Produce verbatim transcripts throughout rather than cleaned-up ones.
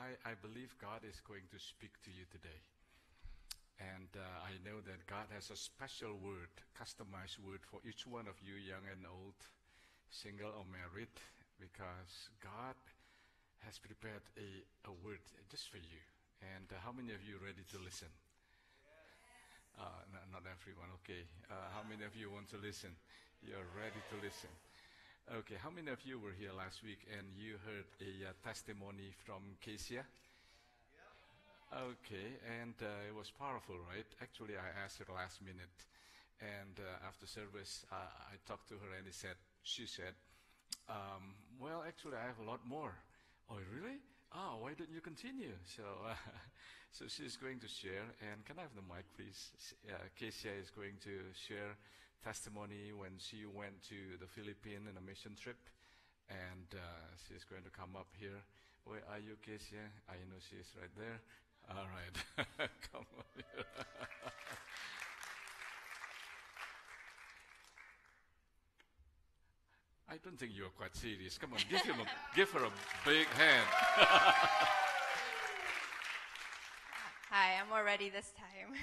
I, I believe God is going to speak to you today. And uh, I know that God has a special word, customized word for each one of you, young and old, single or married, because God has prepared a, a word just for you. And uh, how many of you are ready to listen? Uh, no, not everyone, okay. Uh, how many of you want to listen? You're ready to listen. Okay, how many of you were here last week and you heard a uh, testimony from Kesia? Okay, and uh, it was powerful, right? Actually, I asked her last minute, and uh, after service, uh, I talked to her, and he said, she said, um, well, actually, I have a lot more. Oh, really? Oh, why don't you continue? So, uh, so she's going to share, and can I have the mic, please? Uh, Kesia is going to share testimony when she went to the Philippines in a mission trip, and uh, she's going to come up here. Where are you, Kesia? I know she's right there. All right, come on here. I don't think you're quite serious. Come on, give him a, give her a big hand. Hi, I'm more ready this time.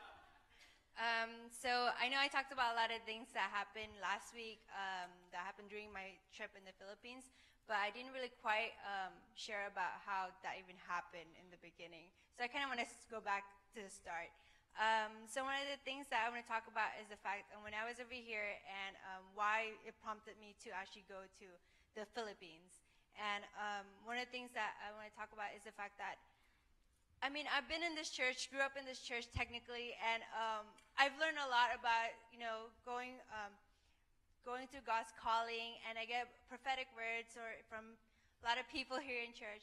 um, so I know I talked about a lot of things that happened last week, um, that happened during my trip in the Philippines, but I didn't really quite um, share about how that even happened in the beginning. So I kind of want to go back to the start. Um, so one of the things that I want to talk about is the fact that when I was over here and um, why it prompted me to actually go to the Philippines. And um, one of the things that I want to talk about is the fact that, I mean, I've been in this church, grew up in this church technically, and um, I've learned a lot about, you know, going um, going through God's calling, and I get prophetic words or from a lot of people here in church.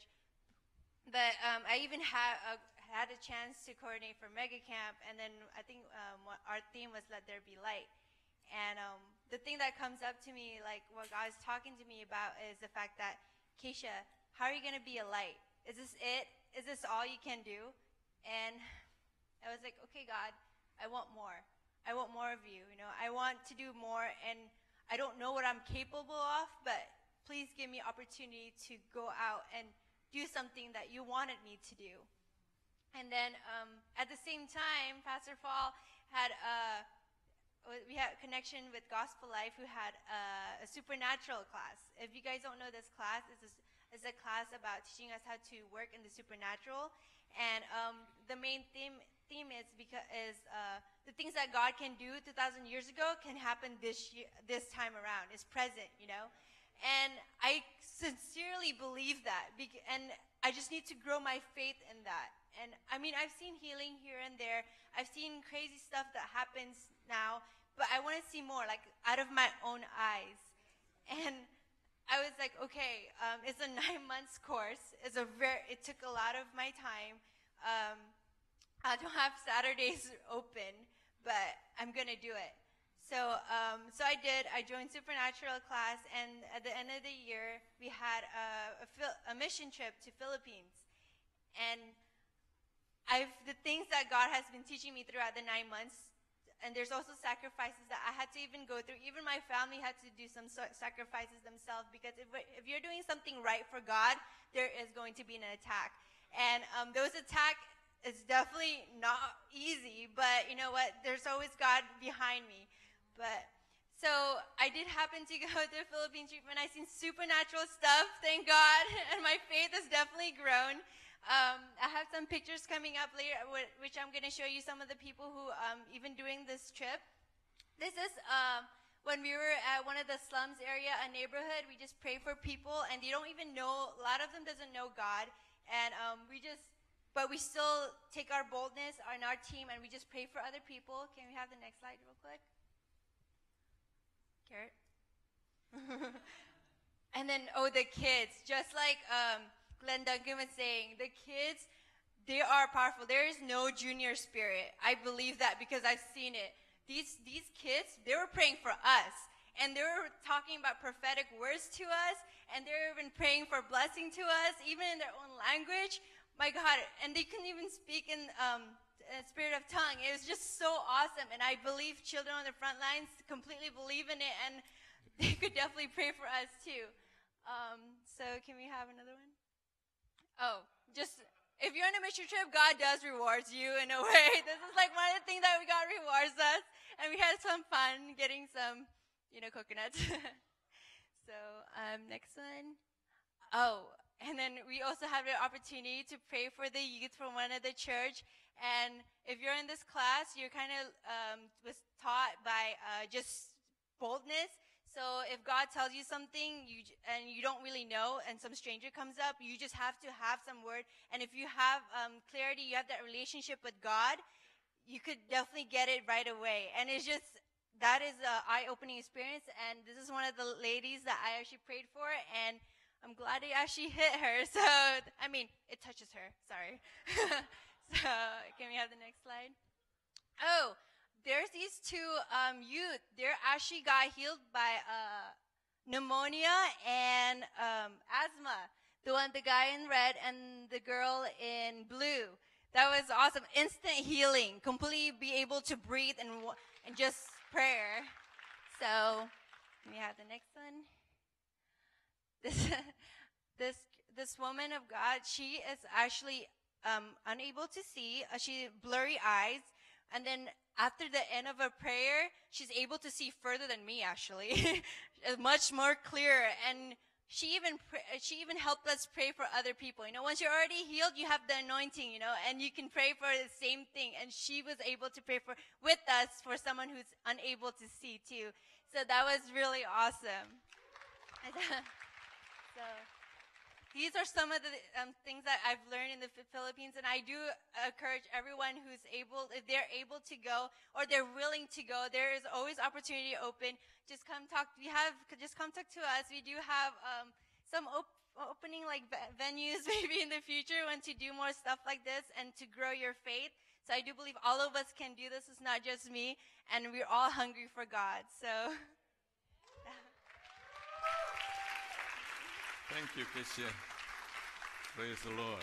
But um, I even had a, had a chance to coordinate for Mega Camp, and then I think um, what our theme was Let There Be Light. And um, the thing that comes up to me, like what God is talking to me about, is the fact that, Keisha, how are you going to be a light? Is this it? Is this all you can do? And I was like, okay, God, I want more. I want more of you. You know, I want to do more, and I don't know what I'm capable of, but please give me opportunity to go out and do something that you wanted me to do. And then um, at the same time, Pastor Fall had a, we had a connection with Gospel Life, who had a, a supernatural class. If you guys don't know this class, it's a, it's a class about teaching us how to work in the supernatural. And um, the main theme theme is because is uh, the things that God can do two thousand years ago can happen this year, this time around. It's present, you know. And I sincerely believe that, and I just need to grow my faith in that. And I mean, I've seen healing here and there. I've seen crazy stuff that happens now, but I want to see more, like out of my own eyes. And I was like, okay, um, it's a nine months course. It's a very, it took a lot of my time. Um, I don't have Saturdays open, but I'm gonna do it. So, um, so I did. I joined Supernatural class, and at the end of the year, we had a, a, a mission trip to Philippines. And I've the things that God has been teaching me throughout the nine months, and there's also sacrifices that I had to even go through. Even my family had to do some sacrifices themselves, because if if you're doing something right for God, there is going to be an attack, and um, those attack is definitely not easy. But you know what? There's always God behind me. But so I did happen to go to the Philippine treatment. I seen supernatural stuff, thank God, and my faith has definitely grown. Um, I have some pictures coming up later, which I'm going to show you some of the people who um, even doing this trip. This is um, when we were at one of the slums area, a neighborhood. We just pray for people, and they don't even know. A lot of them doesn't know God, and um, we just, but we still take our boldness on our team, and we just pray for other people. Can we have the next slide real quick? Garrett. And then, oh, the kids, just like um, Glenn Duncan was saying, the kids, they are powerful. There is no junior spirit. I believe that because I've seen it. These these kids, they were praying for us, and they were talking about prophetic words to us, and they were even praying for blessing to us, even in their own language. My God, and they couldn't even speak in um, a spirit of tongue. It was just so awesome, and I believe children on the front lines completely believe in it, and they could definitely pray for us too. Um, so can we have another one? Oh, just, if you're on a mission trip, God does rewards you in a way. This is like one of the things that we God rewards us. And we had some fun getting some, you know, coconuts. So, um, next one. Oh, and then we also have the opportunity to pray for the youth from one of the church. And if you're in this class, you're kind of um, was taught by uh, just boldness. So if God tells you something you and you don't really know, and some stranger comes up, you just have to have some word. And if you have um, clarity, you have that relationship with God, you could definitely get it right away. And it's just, that is an eye-opening experience. And this is one of the ladies that I actually prayed for, and I'm glad it actually hit her. So, I mean, it touches her. Sorry. So, can we have the next slide? Oh, there's these two um, youth. They actually got healed by uh, pneumonia and um, asthma. The one, the guy in red and the girl in blue. That was awesome. Instant healing. Completely be able to breathe and and just prayer. So, can we have the next one? This this this woman of God, she is actually um, unable to see. Uh, she blurry eyes, and then after the end of a prayer, she's able to see further than me. Actually, much more clearer. And she even pr- she even helped us pray for other people. You know, once you're already healed, you have the anointing. You know, and you can pray for the same thing. And she was able to pray for with us for someone who's unable to see too. So that was really awesome. So these are some of the um, things that I've learned in the Philippines, and I do encourage everyone who's able, if they're able to go or they're willing to go, there is always opportunity open. Just come talk. We have just come talk to us. We do have um, some op- opening like v- venues maybe in the future when to do more stuff like this and to grow your faith. So I do believe all of us can do this. It's not just me, and we're all hungry for God. So. Thank you, Kesia. Praise the Lord.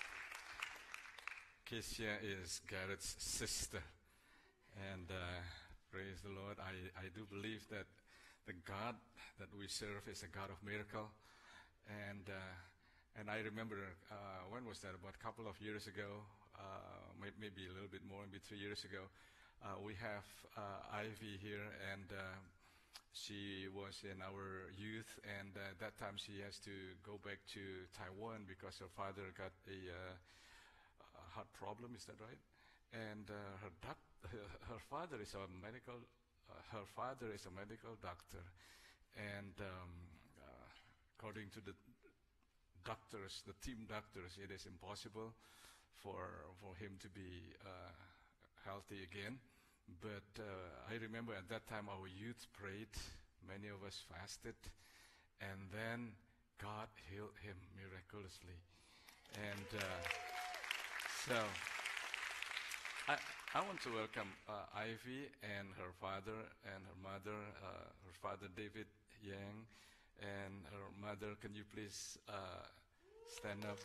Kesia is Garrett's sister. And uh, praise the Lord. I, I do believe that the God that we serve is a God of miracle. And uh, and I remember, uh, when was that? About a couple of years ago, uh, may, maybe a little bit more, maybe three years ago. Uh, we have uh, Ivy here, and uh, she was in our youth, and uh, that time she has to go back to Taiwan because her father got a, uh, a heart problem. Is that right? And uh, her doc- her father is a medical. Uh, her father is a medical doctor, and um, uh, according to the doctors, the team doctors, it is impossible for for him to be uh, healthy again. But uh, I remember at that time our youth prayed, many of us fasted, and then God healed him miraculously. And uh, so I, I want to welcome uh, Ivy and her father and her mother, uh, her father David Yang, and her mother. Can you please uh, stand up?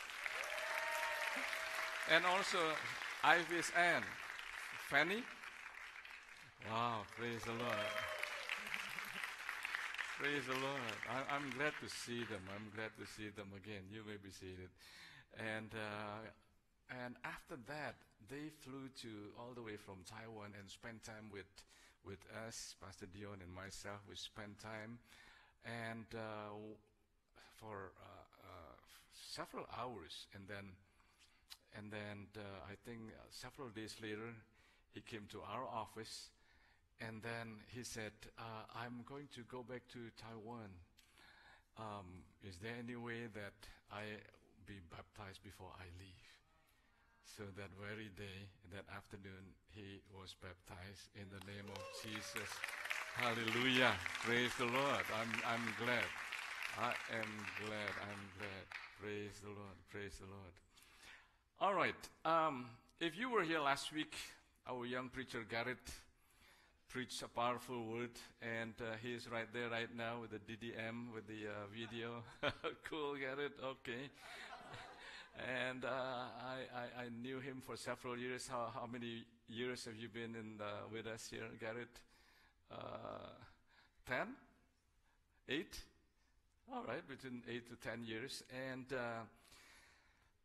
And also Ivy's aunt, Fanny. Wow, praise the Lord. Praise the Lord. I, I'm glad to see them. I'm glad to see them again. You may be seated. And uh, and after that, they flew to all the way from Taiwan and spent time with with us, Pastor Dion and myself. We spent time, and uh, for uh, uh, several hours, and then and then uh, I think uh, several days later, he came to our office. And then he said, uh, I'm going to go back to Taiwan. Um, is there any way that I be baptized before I leave? So that very day, that afternoon, he was baptized in the name of Jesus. Hallelujah. Praise the Lord. I'm, I'm glad. I am glad. I'm glad. Praise the Lord. Praise the Lord. All right. Um, if you were here last week, our young preacher, Garrett, preached a powerful word, and uh, he is right there right now with the D D M, with the uh, video. Cool, Garrett, okay. And uh, I, I, I knew him for several years. How, how many years have you been in the, with us here, Garrett? Uh, ten? Eight? All right, between eight to ten years. And uh,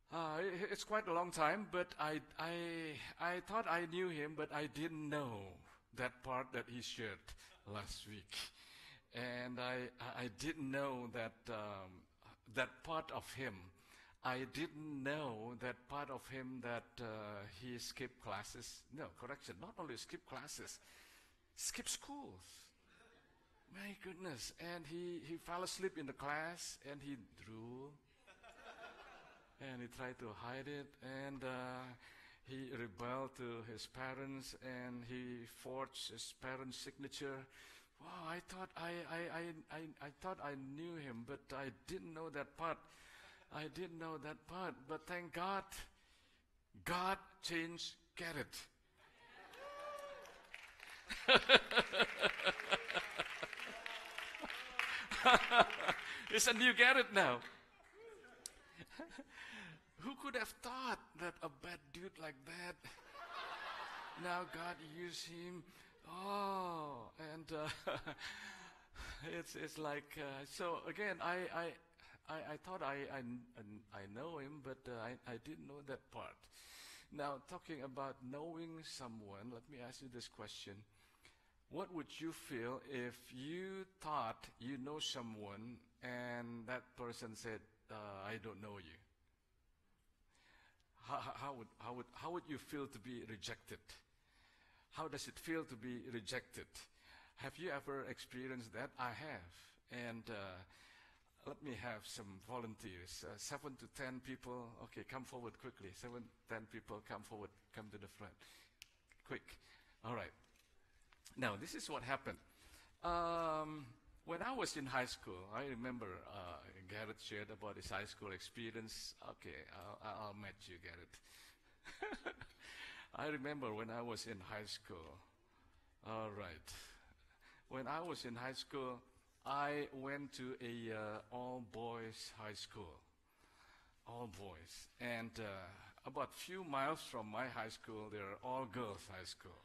Uh, i- it's quite a long time, but I, I, I thought I knew him, but I didn't know that part that he shared last week. And I, I I didn't know that, um, that part of him. I didn't know that part of him that uh, he skipped classes. No, correction, not only skip classes, skip schools. My goodness. And he, he fell asleep in the class and he drew and he tried to hide it, and uh, he rebelled to his parents, and he forged his parents' signature. Wow, I thought I, I, I, I, I thought I knew him, but I didn't know that part. I didn't know that part, but thank God, God changed Garrett. It's a new Garrett now. Who could have thought that a bad dude like that, now God used him? Oh, and uh, it's it's like uh, so again. I I, I, I thought I, I I know him, but uh, I I didn't know that part. Now talking about knowing someone, let me ask you this question: what would you feel if you thought you know someone and that person said, uh, "I don't know you"? How, how, would, how, would, how would you feel to be rejected? How does it feel to be rejected? Have you ever experienced that? I have. And uh, let me have some volunteers. Uh, seven to ten people. Okay, come forward quickly. Seven, ten people, come forward. Come to the front. Quick. All right. Now, this is what happened. Um, when I was in high school, I remember uh, Garrett shared about his high school experience. Okay, I'll, I'll match you, Garrett. I remember when I was in high school. All right. When I was in high school, I went to a uh, all-boys high school. All boys. And uh, about few miles from my high school, there are all-girls high school.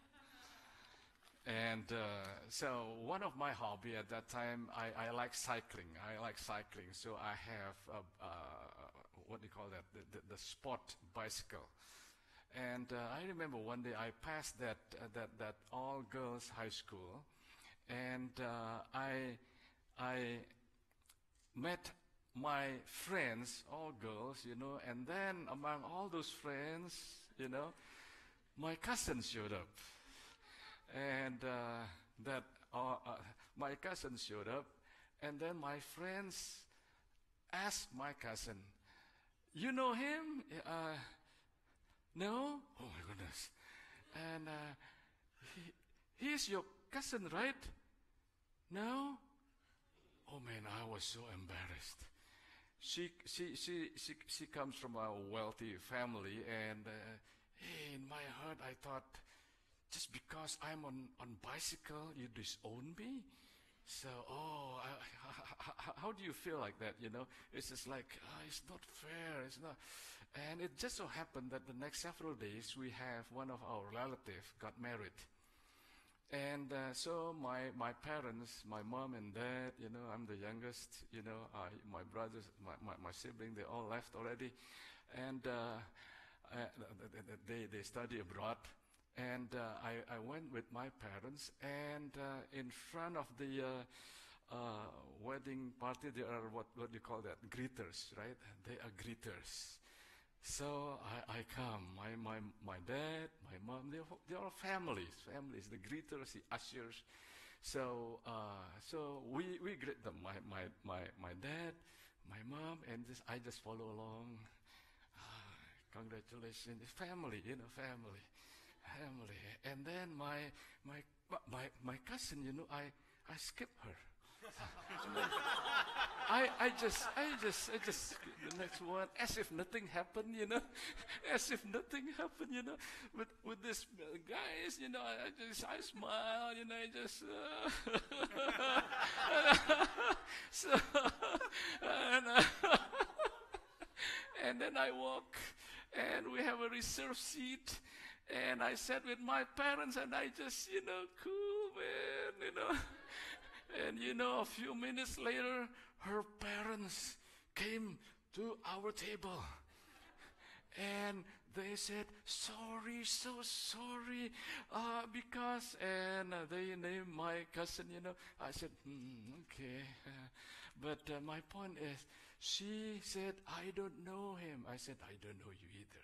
And uh, so one of my hobby at that time, I, I like cycling. I like cycling. So I have, a, uh, what do you call that, the, the, the sport bicycle. And uh, I remember one day I passed that, uh, that, that all-girls high school. And uh, I, I met my friends, all girls, you know, and then among all those friends, you know, my cousin showed up. And uh, that uh, uh, my cousin showed up, and then my friends asked my cousin, "You know him?" Uh, no? Oh my goodness. And uh, he, he's your cousin, right? No? Oh man, I was so embarrassed. She, she, she, she, she comes from a wealthy family, and uh, hey, in my heart I thought, just because I'm on, on bicycle, you disown me? So, oh, I, I, I, how do you feel like that, you know? It's just like, oh, it's not fair, it's not. And it just so happened that the next several days, we have one of our relatives got married. And uh, so my, my parents, my mom and dad, you know, I'm the youngest, you know, I, my brothers, my, my, my sibling, they all left already. And uh, uh, they, they study abroad. And uh, I, I went with my parents, and uh, in front of the uh, uh, wedding party, there are what, what do you call that? Greeters, right? They are greeters. So I, I come, my, my, my dad, my mom, they're, they're all families, families, the greeters, the ushers. So uh, so we, we greet them, my, my, my, my dad, my mom, and just, I just follow along. Ah, congratulations, family, you know, family. Family. And then my my my my cousin, you know, I I skip her. I I just I just I just the next one, as if nothing happened, you know, as if nothing happened, you know. With with this uh, guys, you know, I, I just I smile, you know, I just uh, so and uh, and then I walk, and we have a reserved seat. And I sat with my parents, and I just, you know, cool, man, you know. And, you know, a few minutes later, her parents came to our table. And they said, sorry, so sorry, uh, because, and uh, they named my cousin, you know. I said, hmm, okay. But uh, my point is, she said, I don't know him. I said, I don't know you either.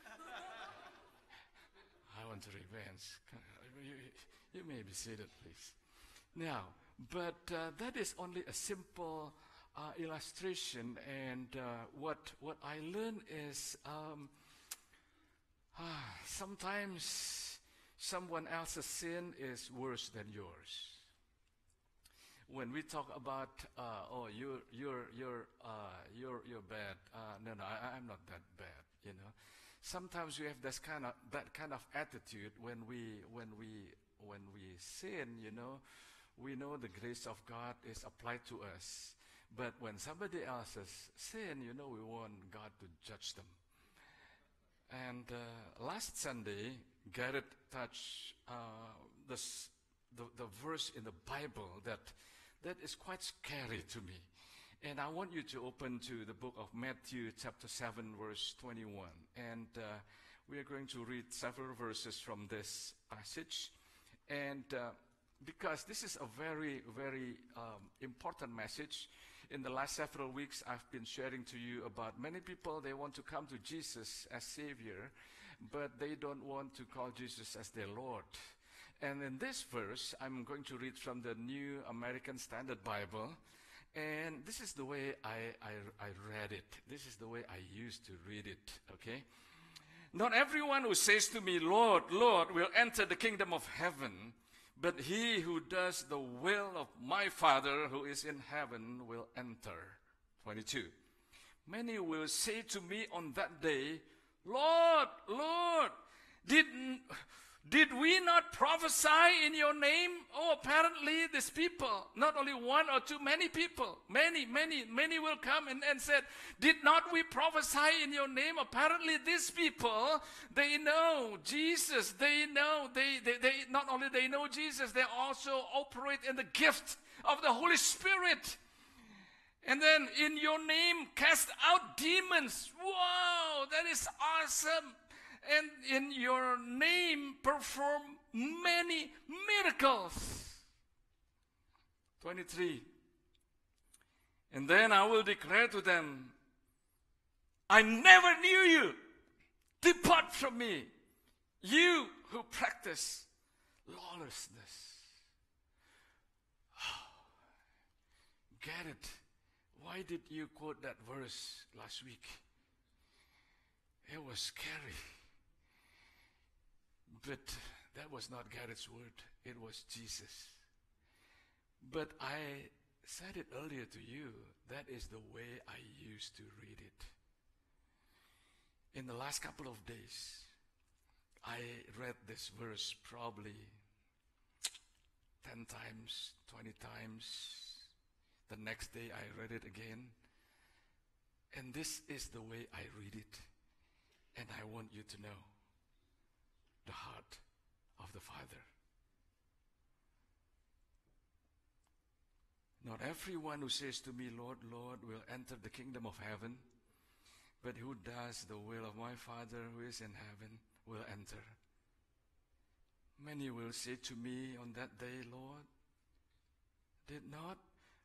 I want revenge. You, you may be seated, please. Now, but uh, that is only a simple uh, illustration, and uh, what what I learned is um, uh, sometimes someone else's sin is worse than yours. When we talk about uh, oh you're you're you're uh, you're you're bad, uh, no no I, I'm not that bad, you know. Sometimes we have this kind of that kind of attitude when we when we when we sin, you know. We know the grace of God is applied to us, but when somebody else's sin, you know, we want God to judge them. And uh, last Sunday, Garrett touched uh, this, the the verse in the Bible that that is quite scary to me. And I want you to open to the book of Matthew chapter seven, verse twenty-one. And uh, we are going to read several verses from this passage. And uh, because this is a very, very um, important message. In the last several weeks, I've been sharing to you about many people, they want to come to Jesus as Savior, but they don't want to call Jesus as their Lord. And in this verse, I'm going to read from the New American Standard Bible. And this is the way I, I, I read it. This is the way I used to read it, okay? Not everyone who says to me, Lord, Lord, will enter the kingdom of heaven, but he who does the will of my Father who is in heaven will enter. twenty-two. Many will say to me on that day, Lord, Lord, did, did we not prophesy in your name? Oh, apparently these people, not only one or two, many people, many, many, many will come and, and said, did not we prophesy in your name? Apparently these people, they know Jesus. They know, they, they, they not only they know Jesus, they also operate in the gift of the Holy Spirit. And then in your name cast out demons. Wow, that is awesome. And in your name perform many miracles. twenty-three. And then I will declare to them, I never knew you. Depart from me, you who practice lawlessness. Oh, get it? Why did you quote that verse last week? It was scary. But that was not Garrett's word. It was Jesus. But I said it earlier to you. That is the way I used to read it. In the last couple of days, I read this verse probably ten times, twenty times. The next day I read it again. And this is the way I read it. And I want you to know the heart of the Father. Not everyone who says to me, Lord, Lord, will enter the kingdom of heaven, but who does the will of my Father who is in heaven will enter. Many will say to me on that day, Lord, did not,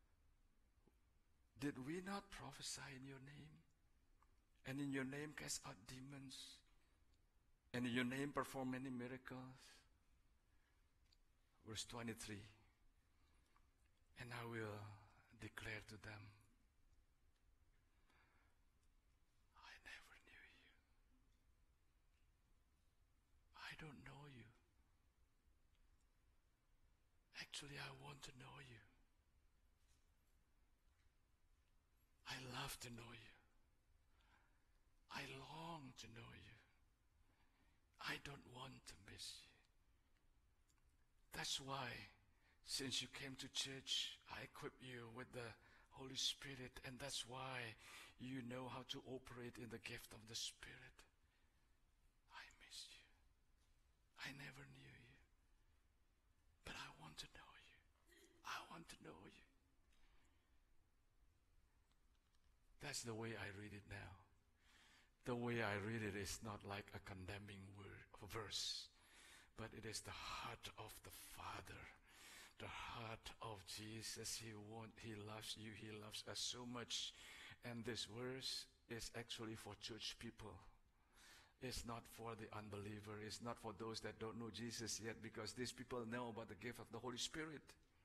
did we not prophesy in your name? And in your name cast out demons? And in your name perform many miracles? Verse twenty-three. And I will declare to them, I never knew you. I don't know you. Actually, I want to know you. I love to know you. I long to know you. I don't want to miss you. That's why, since you came to church, I equip you with the Holy Spirit, and that's why you know how to operate in the gift of the Spirit. I miss you. I never knew you. But I want to know you. I want to know you. That's the way I read it now. the way I read it is not like a condemning word, verse, but it is the heart of the Father, the heart of Jesus. He want, He loves you. He loves us so much. And this verse is actually for church people. It's not for the unbeliever. It's not for those that don't know Jesus yet, because these people know about the gift of the Holy Spirit.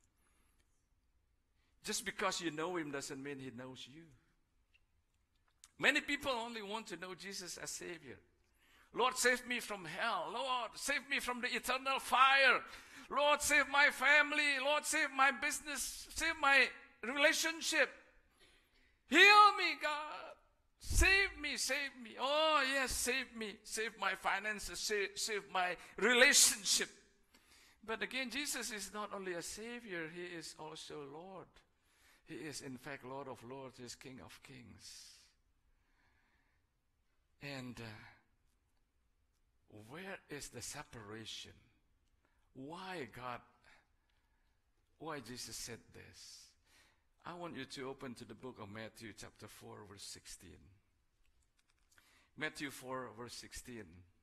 Just because you know Him doesn't mean He knows you. Many people only want to know Jesus as Savior. Lord, save me from hell. Lord, save me from the eternal fire. Lord, save my family. Lord, save my business. Save my relationship. Heal me, God. Save me, save me. Oh, yes, save me. Save my finances. Save, save my relationship. But again, Jesus is not only a Savior, He is also Lord. He is, in fact, Lord of Lords. He is King of Kings. And uh, where is the separation? Why God, why Jesus said this? I want you to open to the book of Matthew chapter four, verse sixteen. Matthew four, verse sixteen.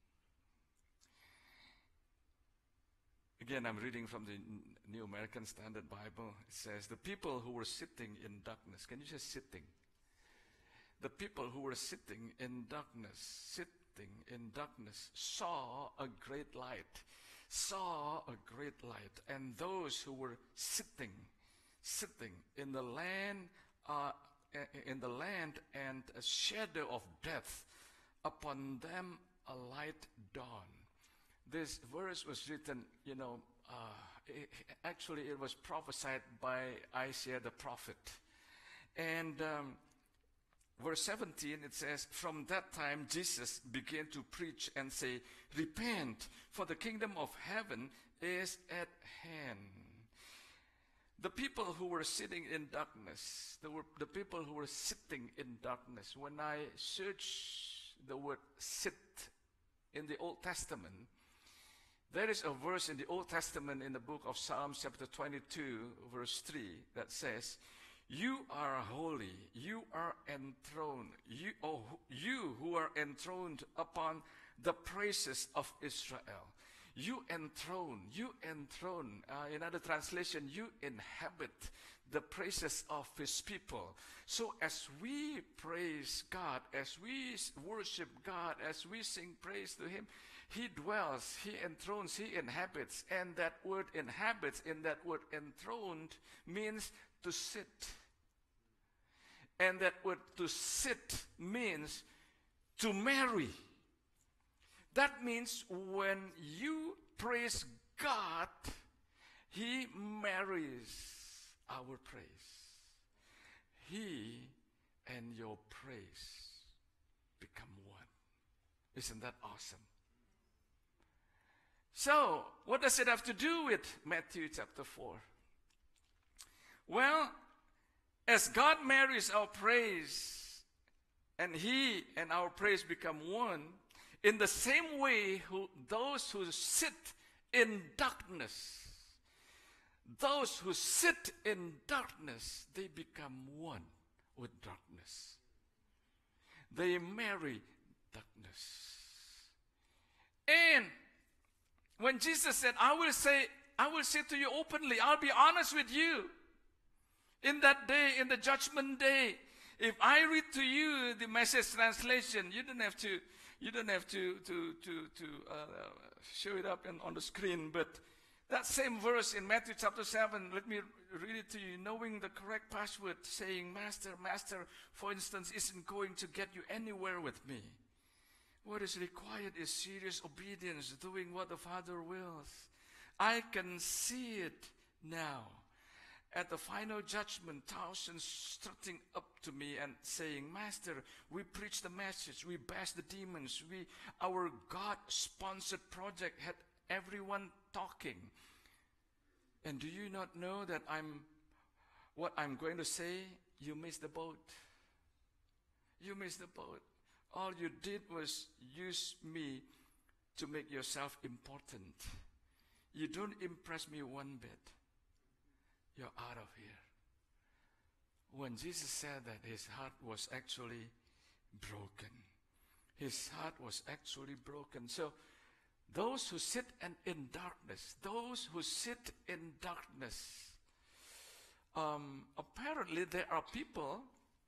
Again, I'm reading from the New American Standard Bible. It says, the people who were sitting in darkness. Can you just sitting? The people who were sitting in darkness, sitting in darkness, saw a great light. Saw a great light. And those who were sitting, sitting in the land, uh, in the land and a shadow of death, upon them a light dawned. This verse was written, you know, uh, it, actually it was prophesied by Isaiah the prophet. And um, verse seventeen, it says, from that time Jesus began to preach and say, repent, for the kingdom of heaven is at hand. The people who were sitting in darkness, the, were, the people who were sitting in darkness, when I search the word sit in the Old Testament, there is a verse in the Old Testament in the book of Psalms chapter twenty-two, verse three, that says, you are holy, you are enthroned, you, oh, you who are enthroned upon the praises of Israel. You enthrone, you enthrone. Uh, in other translation, you inhabit the praises of His people. So as we praise God, as we worship God, as we sing praise to Him, He dwells, He enthrones, He inhabits. And that word inhabits, in that word enthroned, means to sit. And that word to sit means to marry. That means when you praise God, He marries our praise. He and your praise become one. Isn't that awesome? So, what does it have to do with Matthew chapter four? Well, as God marries our praise, and He and our praise become one, in the same way, who, those who sit in darkness, those who sit in darkness, they become one with darkness. They marry darkness. And when Jesus said, I will say, I will say to you openly, I'll be honest with you. In that day, in the judgment day, if I read to you the Message translation, you don't have to, you don't have to to to to uh, show it up in, on the screen. But that same verse in Matthew chapter seven, let me read it to you. Knowing the correct password, saying, "Master, Master," for instance, isn't going to get you anywhere with me. What is required is serious obedience, doing what the Father wills. I can see it now. At the final judgment, thousands strutting up to me and saying, "Master, we preached the message, we bashed the demons, we, our God-sponsored project had everyone talking. And do you not know that I'm, what I'm going to say? You missed the boat. You missed the boat. All you did was use me to make yourself important. You don't impress me one bit. You're out of here." When Jesus said that, his heart was actually broken. His heart was actually broken. So those who sit and in darkness, those who sit in darkness, um, apparently there are people.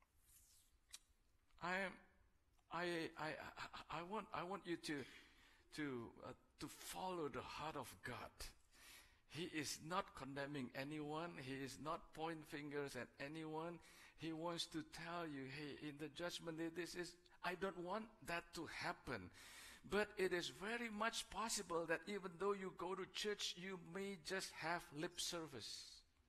I, I, I, I, I want, I want you to, to, uh, to follow the heart of God. He is not condemning anyone. He is not pointing fingers at anyone. He wants to tell you, hey, in the judgment day, this is, I don't want that to happen. But it is very much possible that even though you go to church, you may just have lip service.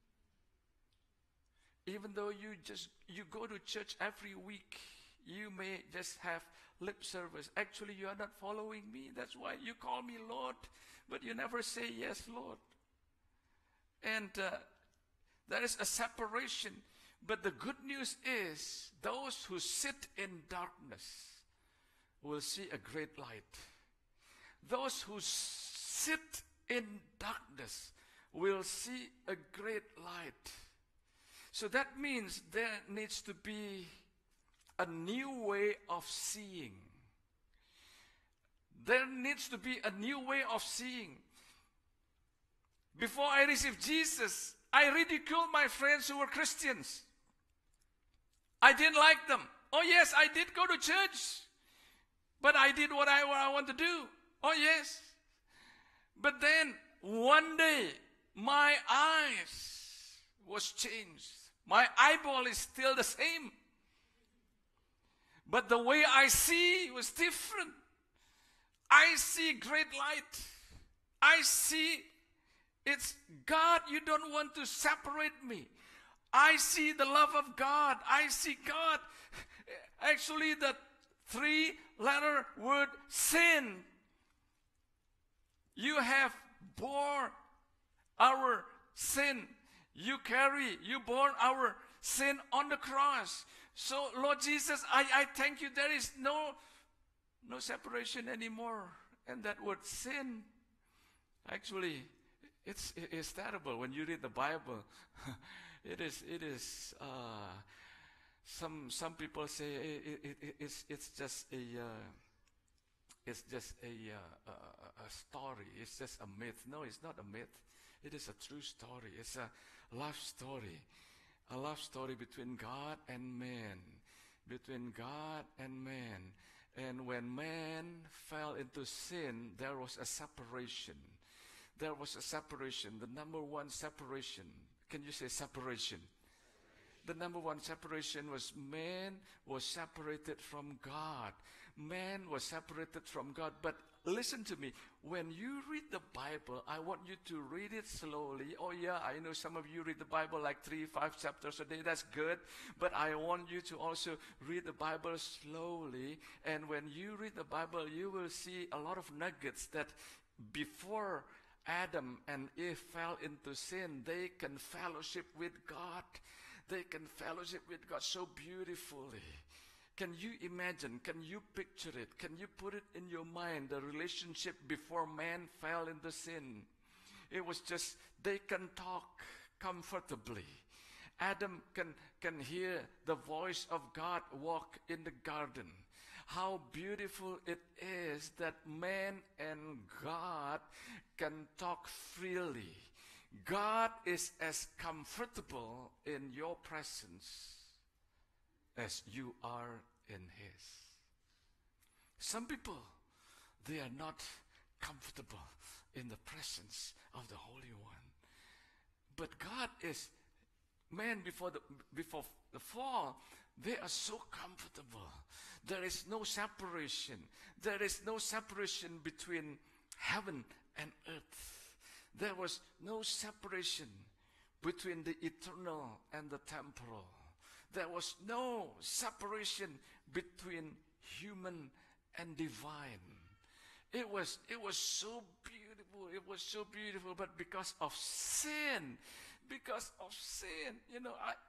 Even though you just, you go to church every week, you may just have lip service. Actually, you are not following me. That's why you call me Lord, but you never say yes, Lord. And uh, there is a separation. But the good news is, those who sit in darkness will see a great light. Those who sit in darkness will see a great light. So that means there needs to be a new way of seeing. There needs to be a new way of seeing. Before I received Jesus, I ridiculed my friends who were Christians. I didn't like them. Oh yes, I did go to church. But I did what I, what I want to do. Oh yes. But then, one day, my eyes was changed. My eyeball is still the same. But the way I see was different. I see great light. I see it's God. You don't want to separate me. I see the love of God. I see God. Actually, the three-letter word sin. You have bore our sin. You carry, you bore our sin on the cross. So, Lord Jesus, I, I thank you. There is no, no separation anymore. And that word sin, actually, it's, it's terrible when you read the Bible. It is, it is, uh, some, some people say it, it, it, it's, it's just a, uh, it's just a, uh, a, a story. It's just a myth. No, it's not a myth. It is a true story. It's a love story. A love story between God and man. Between God and man. And when man fell into sin, there was a separation. There was a separation. The number one separation. Can you say separation? The number one separation was man was separated from God. Man was separated from God. But listen to me. When you read the Bible, I want you to read it slowly. Oh yeah, I know some of you read the Bible like three, five chapters a day. That's good. But I want you to also read the Bible slowly. And when you read the Bible, you will see a lot of nuggets that before Adam and Eve fell into sin, they can fellowship with God. They can fellowship with God so beautifully. Can you imagine? Can you picture it? Can you put it in your mind, the relationship before man fell into sin? It was just, they can talk comfortably. Adam can, can hear the voice of God walk in the garden. How beautiful it is that man and God can talk freely. God is as comfortable in your presence as you are in His. Some people, they are not comfortable in the presence of the Holy One. But God is, man before the, before the fall, they are so comfortable. There is no separation. There is no separation between heaven and earth. There was no separation between the eternal and the temporal. There was no separation between human and divine. It was, it was so beautiful. It was so beautiful. But because of sin, because of sin, you know, I,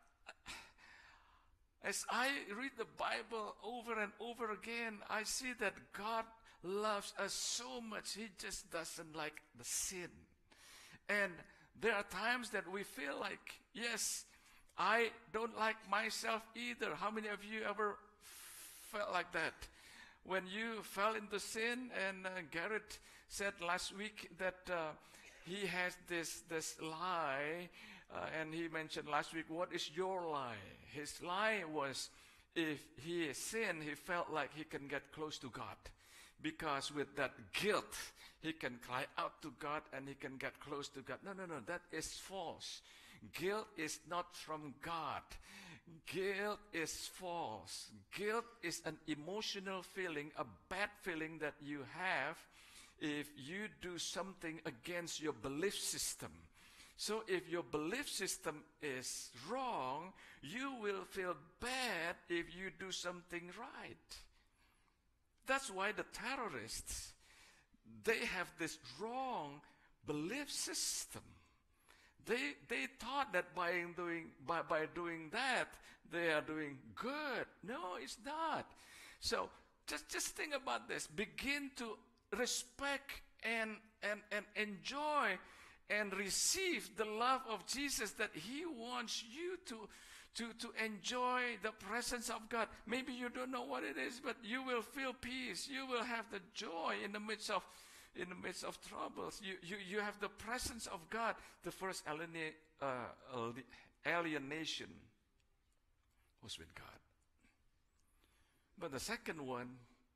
I, as I read the Bible over and over again, I see that God loves us so much. He just doesn't like the sin. And there are times that we feel like, yes, I don't like myself either. How many of you ever felt like that? when you fell into sin, and uh, Garrett said last week that uh, he has this, this lie, uh, and he mentioned last week, what is your lie? His lie was, if he sinned, he felt like he can get close to God. Because with that guilt, he can cry out to God and he can get close to God. No, no, no, that is false. Guilt is not from God. Guilt is false. Guilt is an emotional feeling, a bad feeling that you have if you do something against your belief system. So if your belief system is wrong, you will feel bad if you do something right. That's why the terrorists, they have this wrong belief system. They they thought that by doing by, by doing that they are doing good. No, it's not. So just just think about this. Begin to respect and and, and enjoy and receive the love of Jesus, that He wants you to to to enjoy the presence of God. Maybe you don't know what it is, but you will feel peace. You will have the joy in the midst of in the midst of troubles. You you you have the presence of God. The first aliena, uh, alienation was with God. But the second one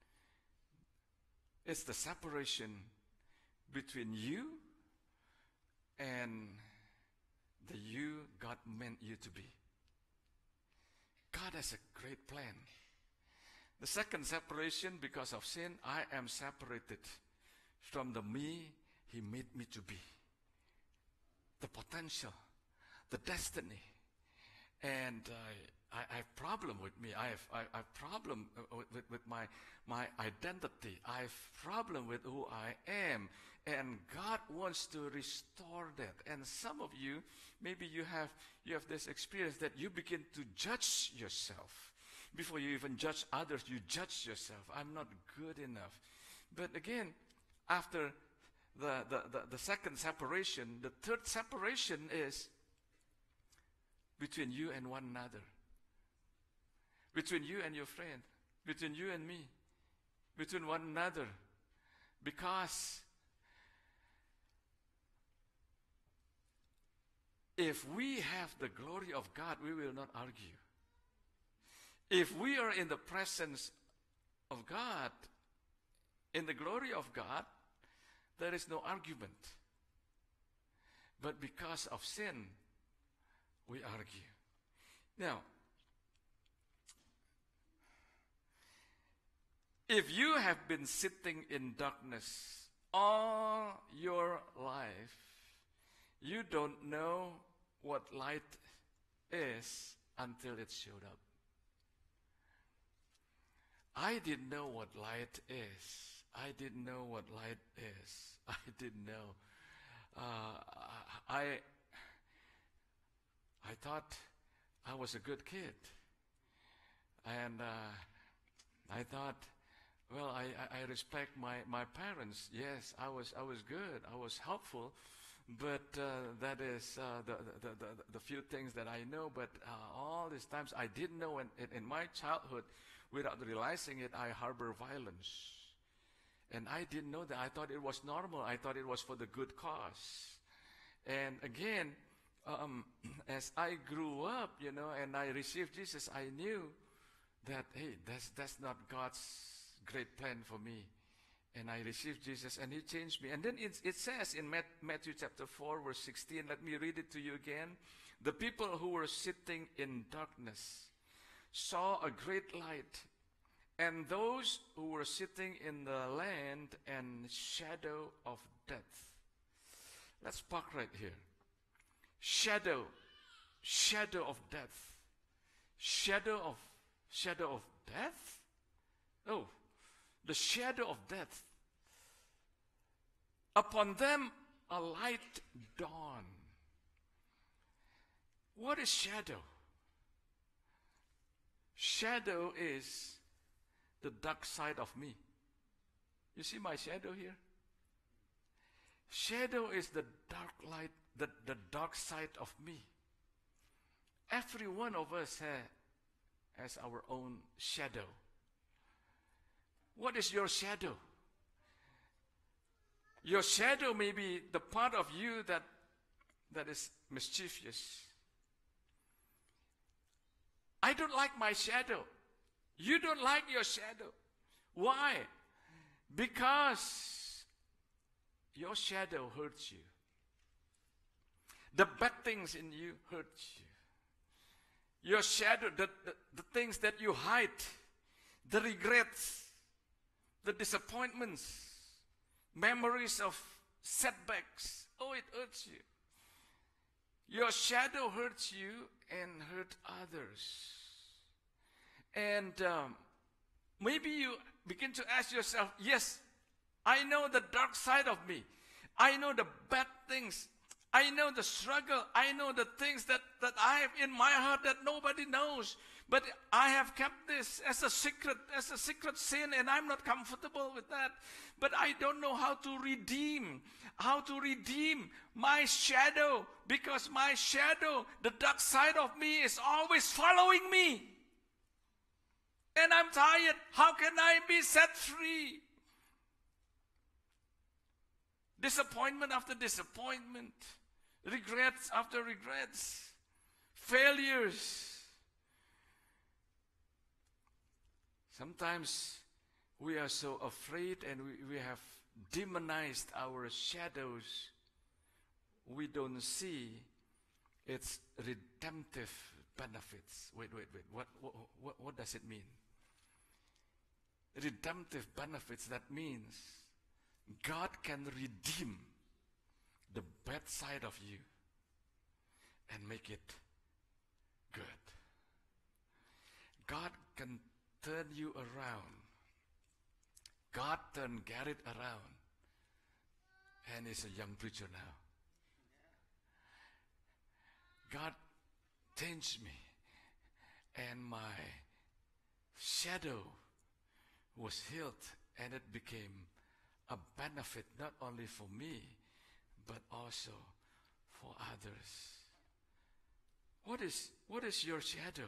is the separation between you and the you God meant you to be. God has a great plan. The second separation, because of sin, I am separated from the me He made me to be. The potential, the destiny. And uh, I, I have problem with me. I have, I, I have problem with, with, with my, my identity. I have problem with who I am. And God wants to restore that. And some of you, maybe you have you have this experience that you begin to judge yourself. Before you even judge others, you judge yourself. I'm not good enough. But again, after the, the, the, the second separation, the third separation is between you and one another. Between you and your friend. Between you and me. Between one another. Because if we have the glory of God, we will not argue. If we are in the presence of God, in the glory of God, there is no argument. But because of sin, we argue. Now, if you have been sitting in darkness all your life, you don't know what light is until it showed up. I didn't know what light is. I didn't know what light is. I didn't know. Uh, I I thought I was a good kid. And uh, I thought, well, I, I, I respect my, my parents. Yes, I was I was good. I was helpful. But uh, that is uh, the, the, the, the few things that I know. But uh, all these times I didn't know. And in, in my childhood, without realizing it, I harbor violence. And I didn't know that. I thought it was normal. I thought it was for the good cause. And again, um, as I grew up, you know, and I received Jesus, I knew that, hey, that's, that's not God's great plan for me. And I received Jesus, and He changed me. And then it, it says in Matthew chapter four, verse sixteen, let me read it to you again. The people who were sitting in darkness saw a great light, and those who were sitting in the land and shadow of death. Let's park right here. Shadow, shadow of death. Shadow of, shadow of death? Oh, the shadow of death. Upon them a light dawned. What is shadow? Shadow is the dark side of me. You see my shadow here? Shadow is the dark light, the, the dark side of me. Every one of us ha, has our own shadow. What is your shadow? Your shadow may be the part of you that, that is mischievous. I don't like my shadow. You don't like your shadow. Why? Because your shadow hurts you. The bad things in you hurt you. Your shadow, the, the, the things that you hide, the regrets, the disappointments, memories of setbacks. Oh, it hurts you. Your shadow hurts you and hurt others. And um, maybe you begin to ask yourself, yes, I know the dark side of me. I know the bad things. I know the struggle. I know the things that, that I have in my heart that nobody knows. But I have kept this as a secret, as a secret sin, and I'm not comfortable with that. But I don't know how to redeem, how to redeem my shadow, because my shadow, the dark side of me, is always following me. And I'm tired. How can I be set free? Disappointment after disappointment, regrets after regrets, failures. Sometimes we are so afraid and we, we have demonized our shadows. We don't see its redemptive benefits. Wait, wait, wait. What, what, what does it mean? Redemptive benefits, that means God can redeem the bad side of you and make it good. God can turn you around. God turned Garrett around, and he's a young preacher now. God changed me, and my shadow was healed, and it became a benefit not only for me, but also for others. What is, what is your shadow?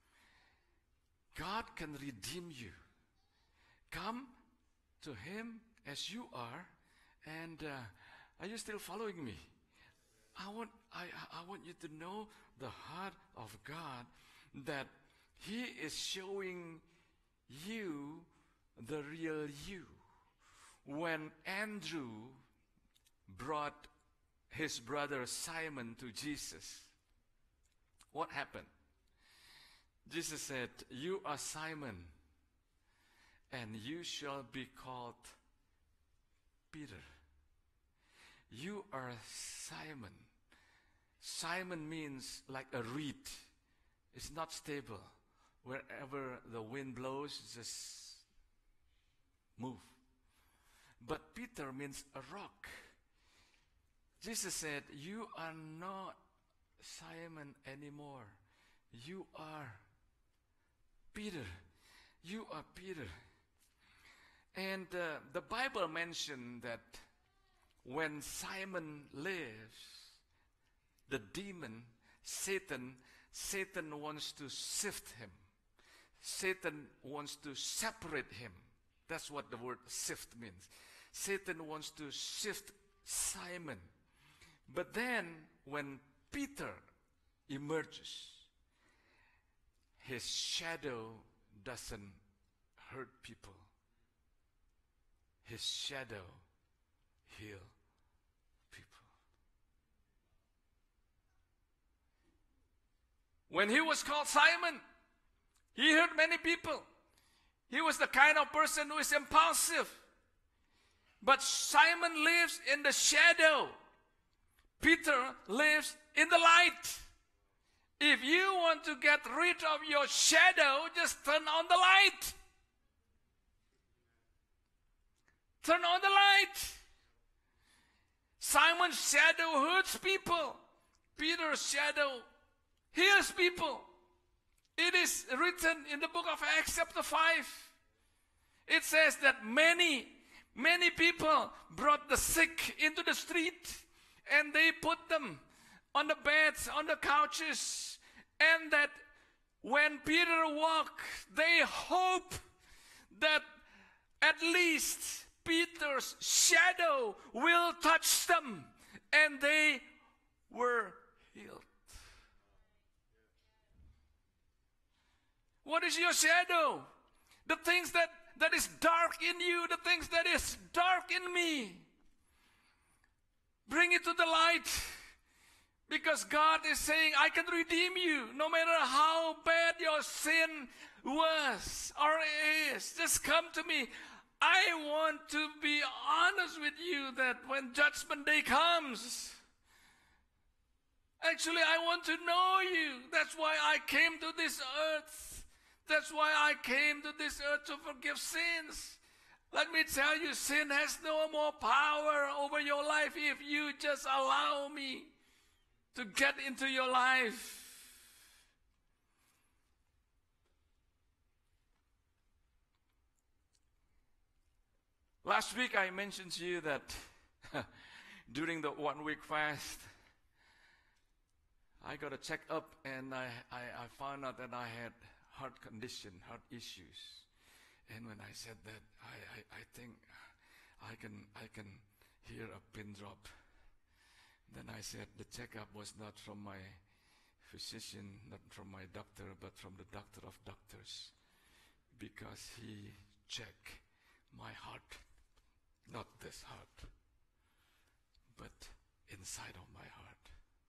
God can redeem you. Come to Him as you are, and uh, are you still following me? I want, I, I want you to know the heart of God, that He is showing you the real you. When Andrew brought his brother Simon to Jesus, what happened? Jesus said, "You are Simon, and you shall be called Peter." You are Simon. Simon means like a reed. It's not stable. Wherever the wind blows, just move. But Peter means a rock. Jesus said, "You are not Simon anymore. You are Peter." You are Peter. And uh, the Bible mentioned that when Simon lives, the demon, Satan, Satan wants to sift him. Satan wants to separate him. That's what the word sift means. Satan wants to sift Simon. But then, when Peter emerges, his shadow doesn't hurt people. His shadow heals people. When he was called Simon, he hurt many people. He was the kind of person who is impulsive. But Simon lives in the shadow. Peter lives in the light. If you want to get rid of your shadow, just turn on the light. Turn on the light. Simon's shadow hurts people. Peter's shadow heals people. It is written in the book of Acts chapter five. It says that many, many people brought the sick into the street, and they put them on the beds, on the couches, and that when Peter walked, they hope that at least Peter's shadow will touch them, and they were healed. What is your shadow? The things that, that is dark in you, the things that is dark in me. Bring it to the light. Because God is saying, I can redeem you no matter how bad your sin was or is. Just come to me. I want to be honest with you that when Judgment Day comes, actually I want to know you. That's why I came to this earth. That's why I came to this earth to forgive sins. Let me tell you, sin has no more power over your life if you just allow me to get into your life. Last week I mentioned to you that during the one week fast, I got a checkup and I, I, I found out that I had heart condition, heart issues. And when I said that, I, I, I think I can, I can hear a pin drop. Then I said the checkup was not from my physician, not from my doctor, but from the doctor of doctors. Because he checked my heart, not this heart, but inside of my heart.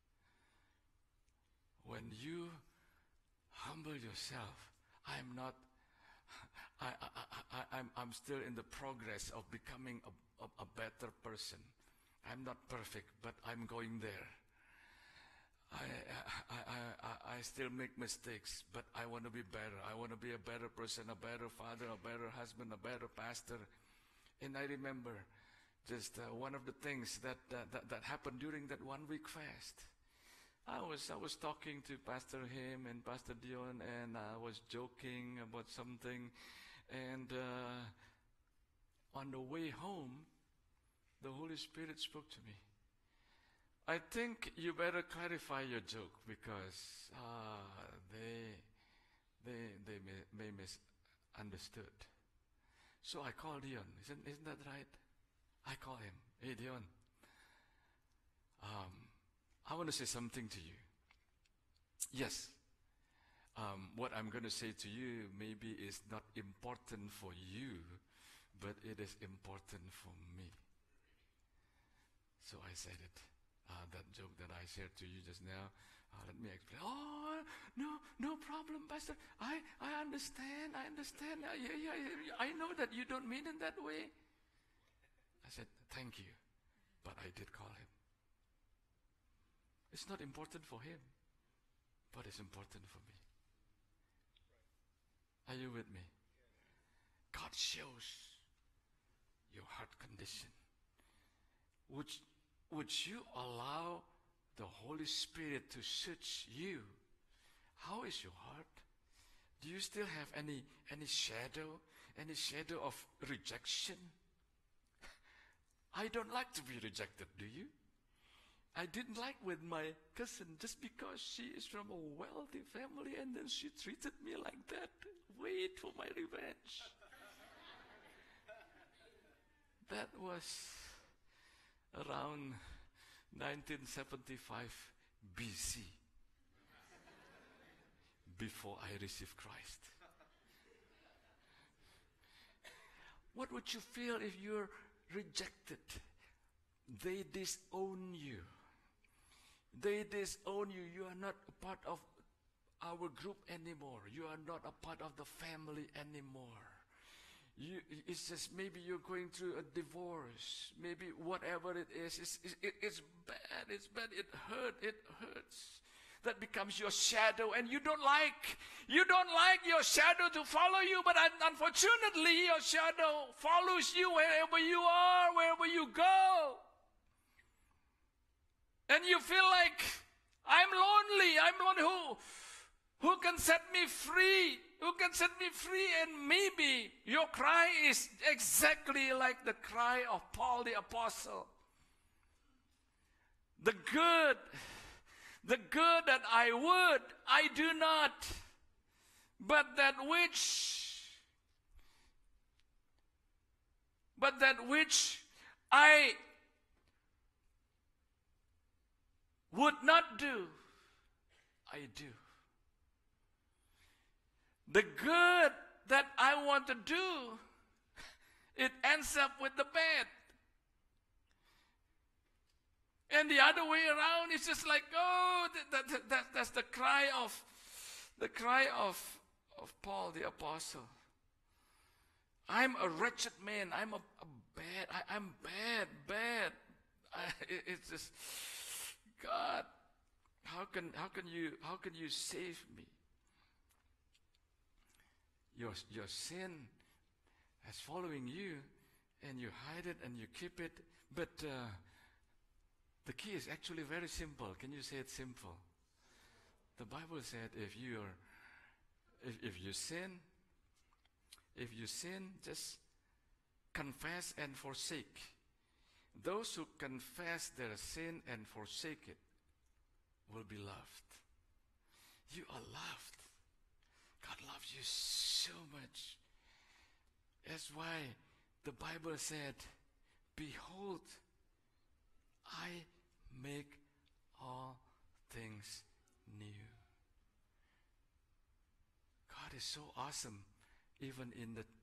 When you humble yourself, I'm not, I, I, I, I'm, I'm still in the progress of becoming a, a, a better person. I'm not perfect, but I'm going there. I, I, I, I, I still make mistakes, but I want to be better. I want to be a better person, a better father, a better husband, a better pastor. And I remember just uh, one of the things that, uh, that that happened during that one week fast. I was I was talking to Pastor Him and Pastor Dion, and I was joking about something. And uh, on the way home, the Holy Spirit spoke to me. I think you better clarify your joke because uh, they they they may, may misunderstood. So I called Dion. Isn't isn't that right? I call him. Hey Dion. Um, I want to say something to you. Yes. Um, what I'm going to say to you maybe is not important for you, but it is important for me. So I said it. Uh, that joke that I shared to you just now. Uh, let me explain. Oh, no, no problem, Pastor. I, I understand. I understand. Uh, yeah, yeah, yeah, I know that you don't mean it that way. I said, thank you. But I did call him. It's not important for him, but it's important for me. Are you with me? God shows your heart condition. Would, would you allow the Holy Spirit to search you? How is your heart? Do you still have any, any shadow, any shadow of rejection? I don't like to be rejected, do you? I didn't like with my cousin just because she is from a wealthy family and then she treated me like that. Wait for my revenge. That was around nineteen seventy-five B C, before I received Christ. What would you feel if you're rejected? They disown you. They disown you. You are not a part of our group anymore. You are not a part of the family anymore. You, it's just maybe you're going through a divorce. Maybe whatever it is, it's, it, it's bad. It's bad. It hurt. It hurts. That becomes your shadow, and you don't like. You don't like your shadow to follow you, but unfortunately, your shadow follows you wherever you are, wherever you go. And you feel like, I'm lonely. I'm lonely. Who, who can set me free? Who can set me free? And maybe your cry is exactly like the cry of Paul the Apostle. The good, the good that I would, I do not. But that which but that which I would not do, I do. The good that I want to do, it ends up with the bad. And the other way around, it's just like, oh, that, that, that, that's the cry of, the cry of, of Paul the apostle. I'm a wretched man. I'm a, a bad. I, I'm bad, bad. I, it, it's just, God, how can how can you how can you save me? Your your sin is following you, and you hide it and you keep it. But uh, the key is actually very simple. Can you say it simple? The Bible said if you are, if if you sin, if you sin, just confess and forsake. Those who confess their sin and forsake it will be loved. You are loved. God loves you so much. That's why the Bible said, behold, I make all things new. God is so awesome, even in the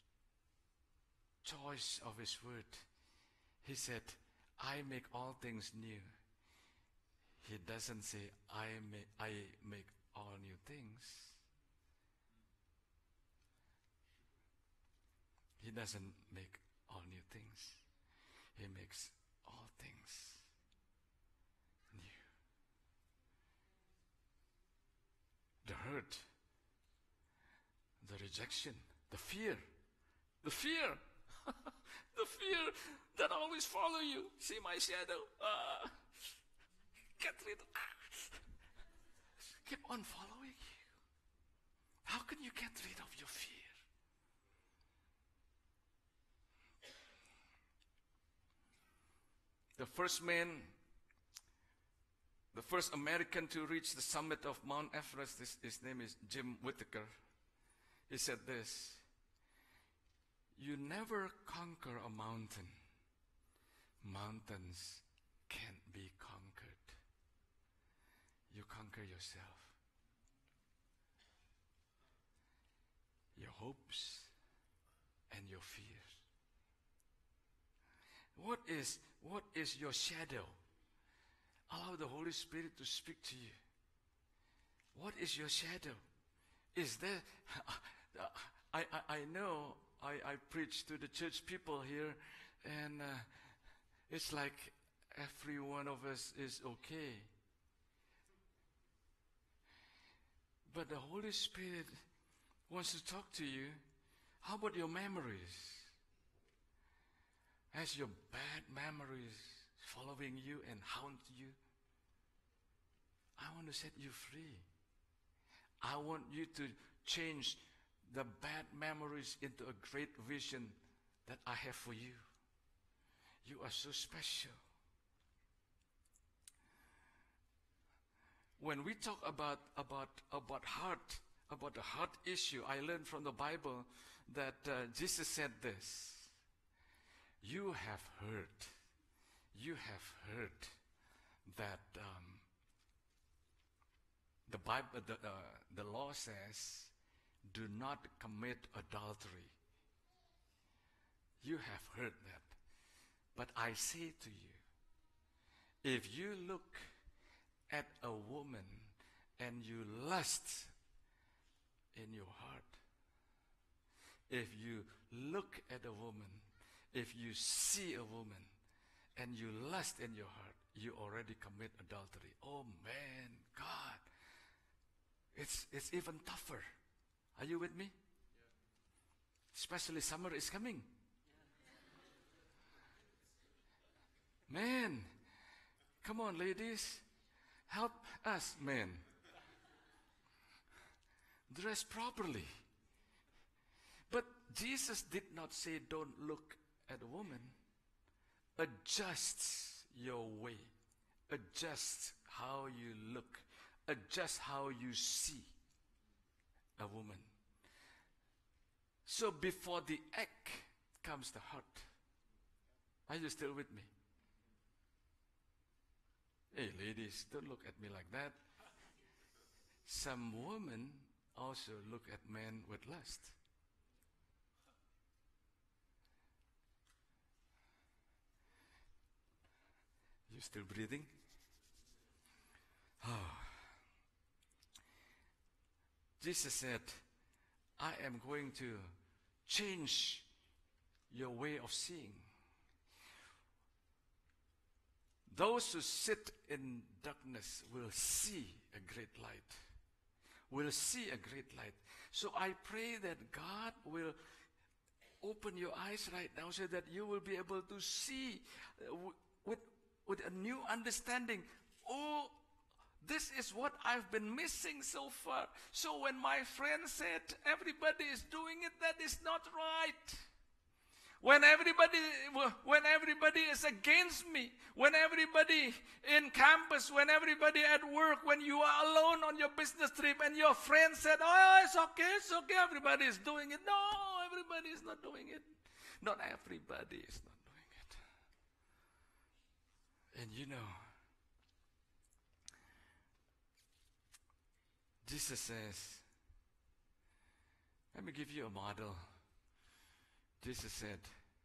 choice of His word. He said, I make all things new. He doesn't say, I make, I make all new things. He doesn't make all new things. He makes all things new. The hurt, the rejection, the fear, the fear, the fear that always follow you. See my shadow. Uh, get rid of keep on following you. How can you get rid of your fear? The first man, the first American to reach the summit of Mount Everest, his, his name is Jim Whittaker. He said this, you never conquer a mountain. Mountains can't be conquered. You conquer yourself. Your hopes and your fears. What is, what is your shadow? Allow the Holy Spirit to speak to you. What is your shadow? Is there, I, I, I know I, I preach to the church people here, and uh, it's like every one of us is okay. But the Holy Spirit wants to talk to you. How about your memories? Has your bad memories following you and haunt you? I want to set you free. I want you to change the bad memories into a great vision that I have for you. You are so special. When we talk about, about, about heart, about the heart issue, I learned from the Bible that uh, Jesus said this. You have heard, you have heard that um, the Bible, the, uh, the law says, do not commit adultery. You have heard that. But I say to you, if you look at a woman and you lust in your heart, if you look at a woman, if you see a woman and you lust in your heart, you already commit adultery. Oh man, God, it's it's even tougher. Are you with me? Yeah. Especially summer is coming. Yeah. Man, come on, ladies, help us, men. Dress properly. But Jesus did not say, don't look at a woman. Adjust your way. Adjust how you look. Adjust how you see a woman. So before the act comes the heart. Are you still with me? Hey, ladies, don't look at me like that. Some women also look at men with lust. You still breathing? Oh. Jesus said, I am going to change your way of seeing. Those who sit in darkness will see a great light. Will see a great light. So I pray that God will open your eyes right now so that you will be able to see uh, w- with, with a new understanding. Oh, this is what I've been missing so far. So when my friend said everybody is doing it, that is not right. When everybody, when everybody is against me, when everybody in campus, when everybody at work, when you are alone on your business trip and your friend said, oh, it's okay, it's okay, everybody is doing it. No, everybody is not doing it. Not everybody is not doing it. And you know, Jesus says, let me give you a model. Jesus said,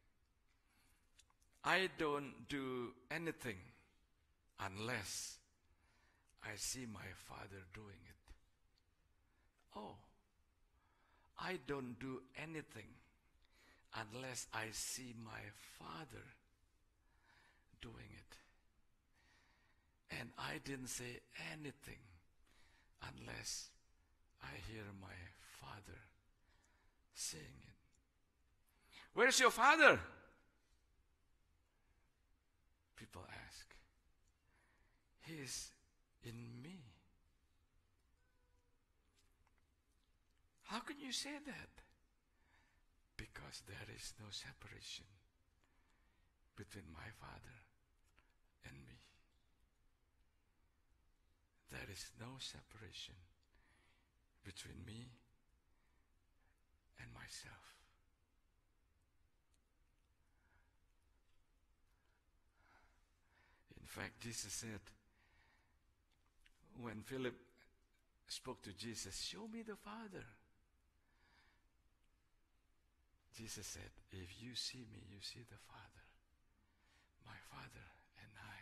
I don't do anything unless I see my Father doing it. Oh, I don't do anything unless I see my Father doing it. And I didn't say anything unless I hear my Father saying it. Where's your Father? People ask. He is in me. How can you say that? Because there is no separation between my Father and me. There is no separation between me and myself. In fact, Jesus said, when Philip spoke to Jesus, show me the Father. Jesus said, if you see me, you see the Father. My Father and I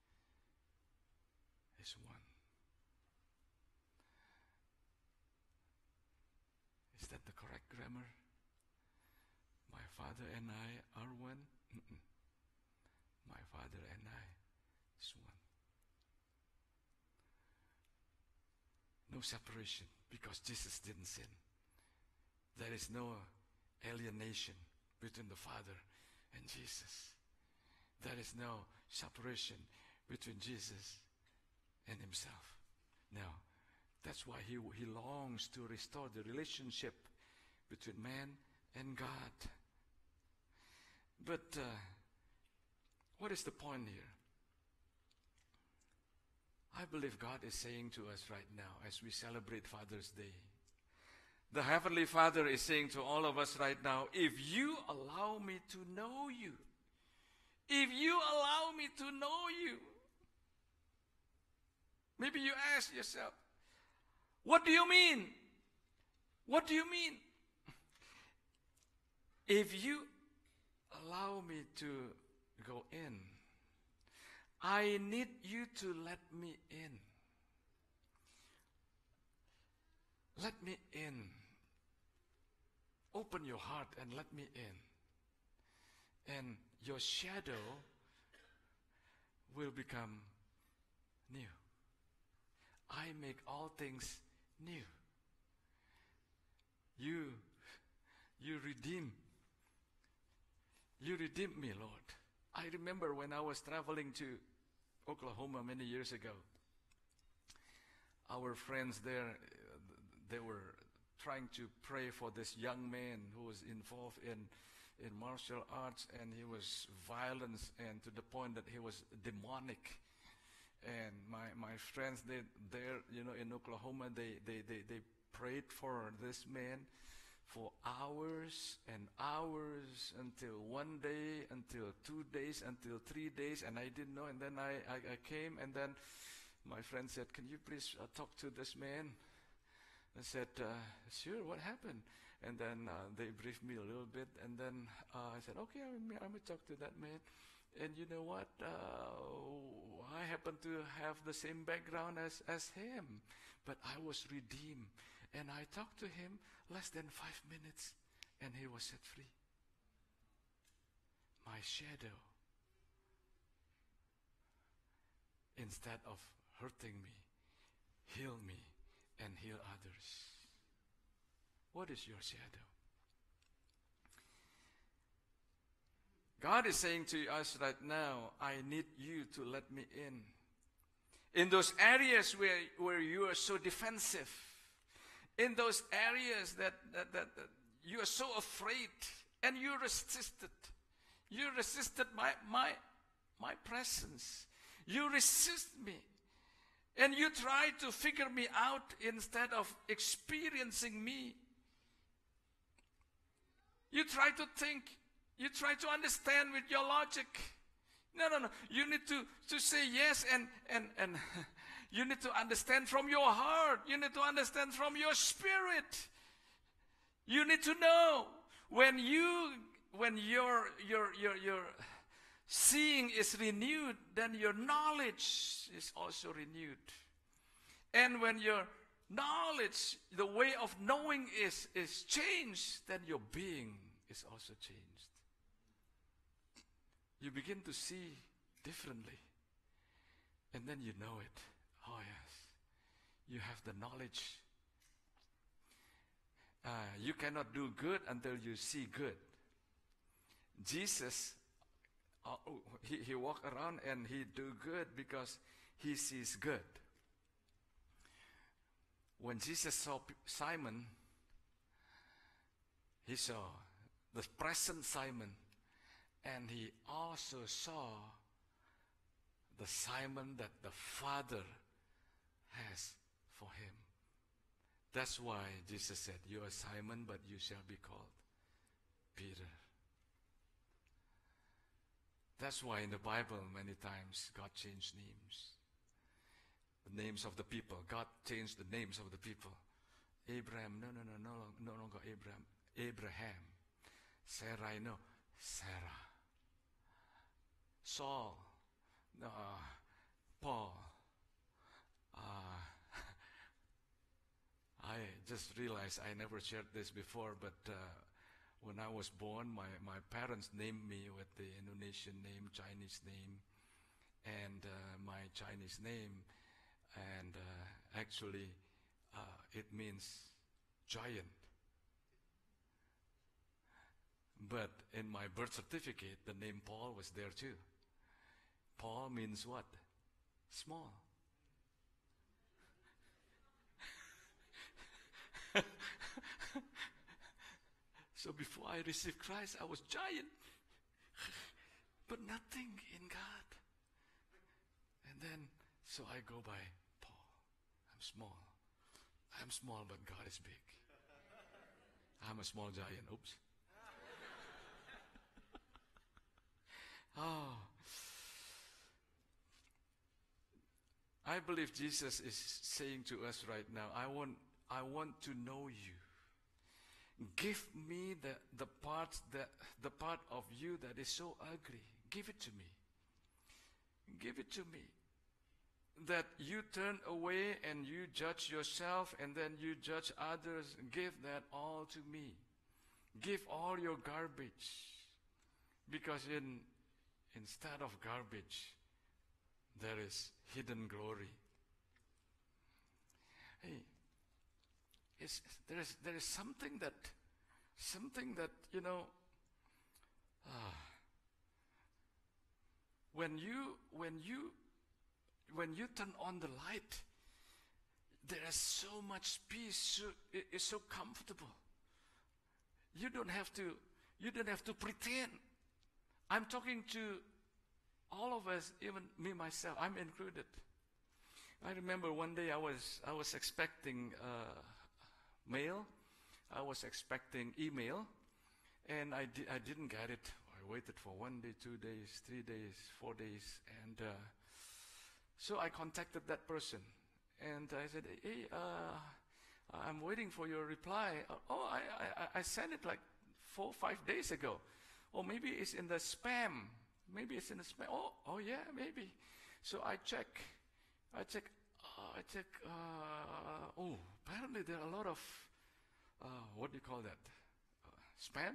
is one. Is that the correct grammar? My Father and I are one? Mm-mm. My Father and I is one. No separation, because Jesus didn't sin. There is no alienation between the Father and Jesus. There is no separation between Jesus and himself. Now, that's why he, he longs to restore the relationship between man and God. But uh, what is the point here? I believe God is saying to us right now as we celebrate Father's Day. The Heavenly Father is saying to all of us right now, if you allow me to know you, if you allow me to know you, maybe you ask yourself, what do you mean? What do you mean? If you allow me to go in, I need you to let me in. Let me in. Open your heart and let me in. And your shadow will become new. I make all things new. You, you redeem. You redeemed me, Lord. I remember when I was traveling to Oklahoma many years ago. Our friends there, they were trying to pray for this young man who was involved in, in martial arts, and he was violent, and to the point that he was demonic. And my, my friends, they there, you know, in Oklahoma, they, they, they, they prayed for this man for hours and hours hours, until one day, until two days, until three days, and I didn't know. And then I, I, I came, and then my friend said, "Can you please uh, talk to this man?" I said, uh, "Sure, what happened?" And then uh, they briefed me a little bit, and then uh, I said, "Okay, I'm, I'm going to talk to that man." And you know what? Uh, I happen to have the same background as, as him, but I was redeemed. And I talked to him less than five minutes, and he was set free. My shadow, instead of hurting me, healed me and heal others. What is your shadow? God is saying to us right now, I need you to let me in. In those areas where, where you are so defensive, in those areas that, that, that, that you are so afraid, and you resisted. You resisted my, my, my presence. You resist me. And you try to figure me out instead of experiencing me. You try to think. You try to understand with your logic. No, no, no. You need to, to say yes, and, and, and you need to understand from your heart. You need to understand from your spirit. You need to know when you when your your your your seeing is renewed, then your knowledge is also renewed. And when your knowledge, the way of knowing is is changed, then your being is also changed. You begin to see differently. And then you know it. Oh yes. You have the knowledge. Uh, you cannot do good until you see good. Jesus, uh, he, he walk around and he do good because he sees good. When Jesus saw Simon, he saw the present Simon, and he also saw the Simon that the Father has for him. That's why Jesus said, "You are Simon, but you shall be called Peter." That's why in the Bible many times God changed names. The names of the people. God changed the names of the people. Abraham, no, no, no, no, no longer Abraham. Abraham. Sarai, no, Sarah. Saul, uh, Paul. Uh, I just realized I never shared this before, but uh, when I was born, my, my parents named me with the Indonesian name, Chinese name, and uh, my Chinese name, and uh, actually uh, it means giant. But in my birth certificate, the name Paul was there too. Paul means what? Small. So before I received Christ, I was giant. But nothing in God. And then, so I go by Paul. I'm small. I'm small, but God is big. I'm a small giant. Oops. Oh. I believe Jesus is saying to us right now, I want, I want to know you. Give me the, the part that the part of you that is so ugly. Give it to me. Give it to me. That you turn away and you judge yourself and then you judge others. Give that all to me. Give all your garbage. Because in instead of garbage, there is hidden glory. Hey, it's, there is there is something that, something that you know. Uh, when you when you when you turn on the light, there is so much peace. So, it, it's so comfortable. You don't have to. You don't have to pretend. I'm talking to all of us, even me myself. I'm included. I remember one day I was I was expecting uh, mail. I was expecting email, And I, di- I didn't get it. I waited for one day, two days, three days, four days. And uh, so I contacted that person. And I said, hey, uh, I'm waiting for your reply. Oh, I, I, I sent it like four, five days ago. Or maybe it's in the spam. Maybe it's in the spam. Oh, oh yeah, maybe. So I check. I check. Uh, I check. Uh, oh, apparently there are a lot of, uh, what do you call that? Uh, spam?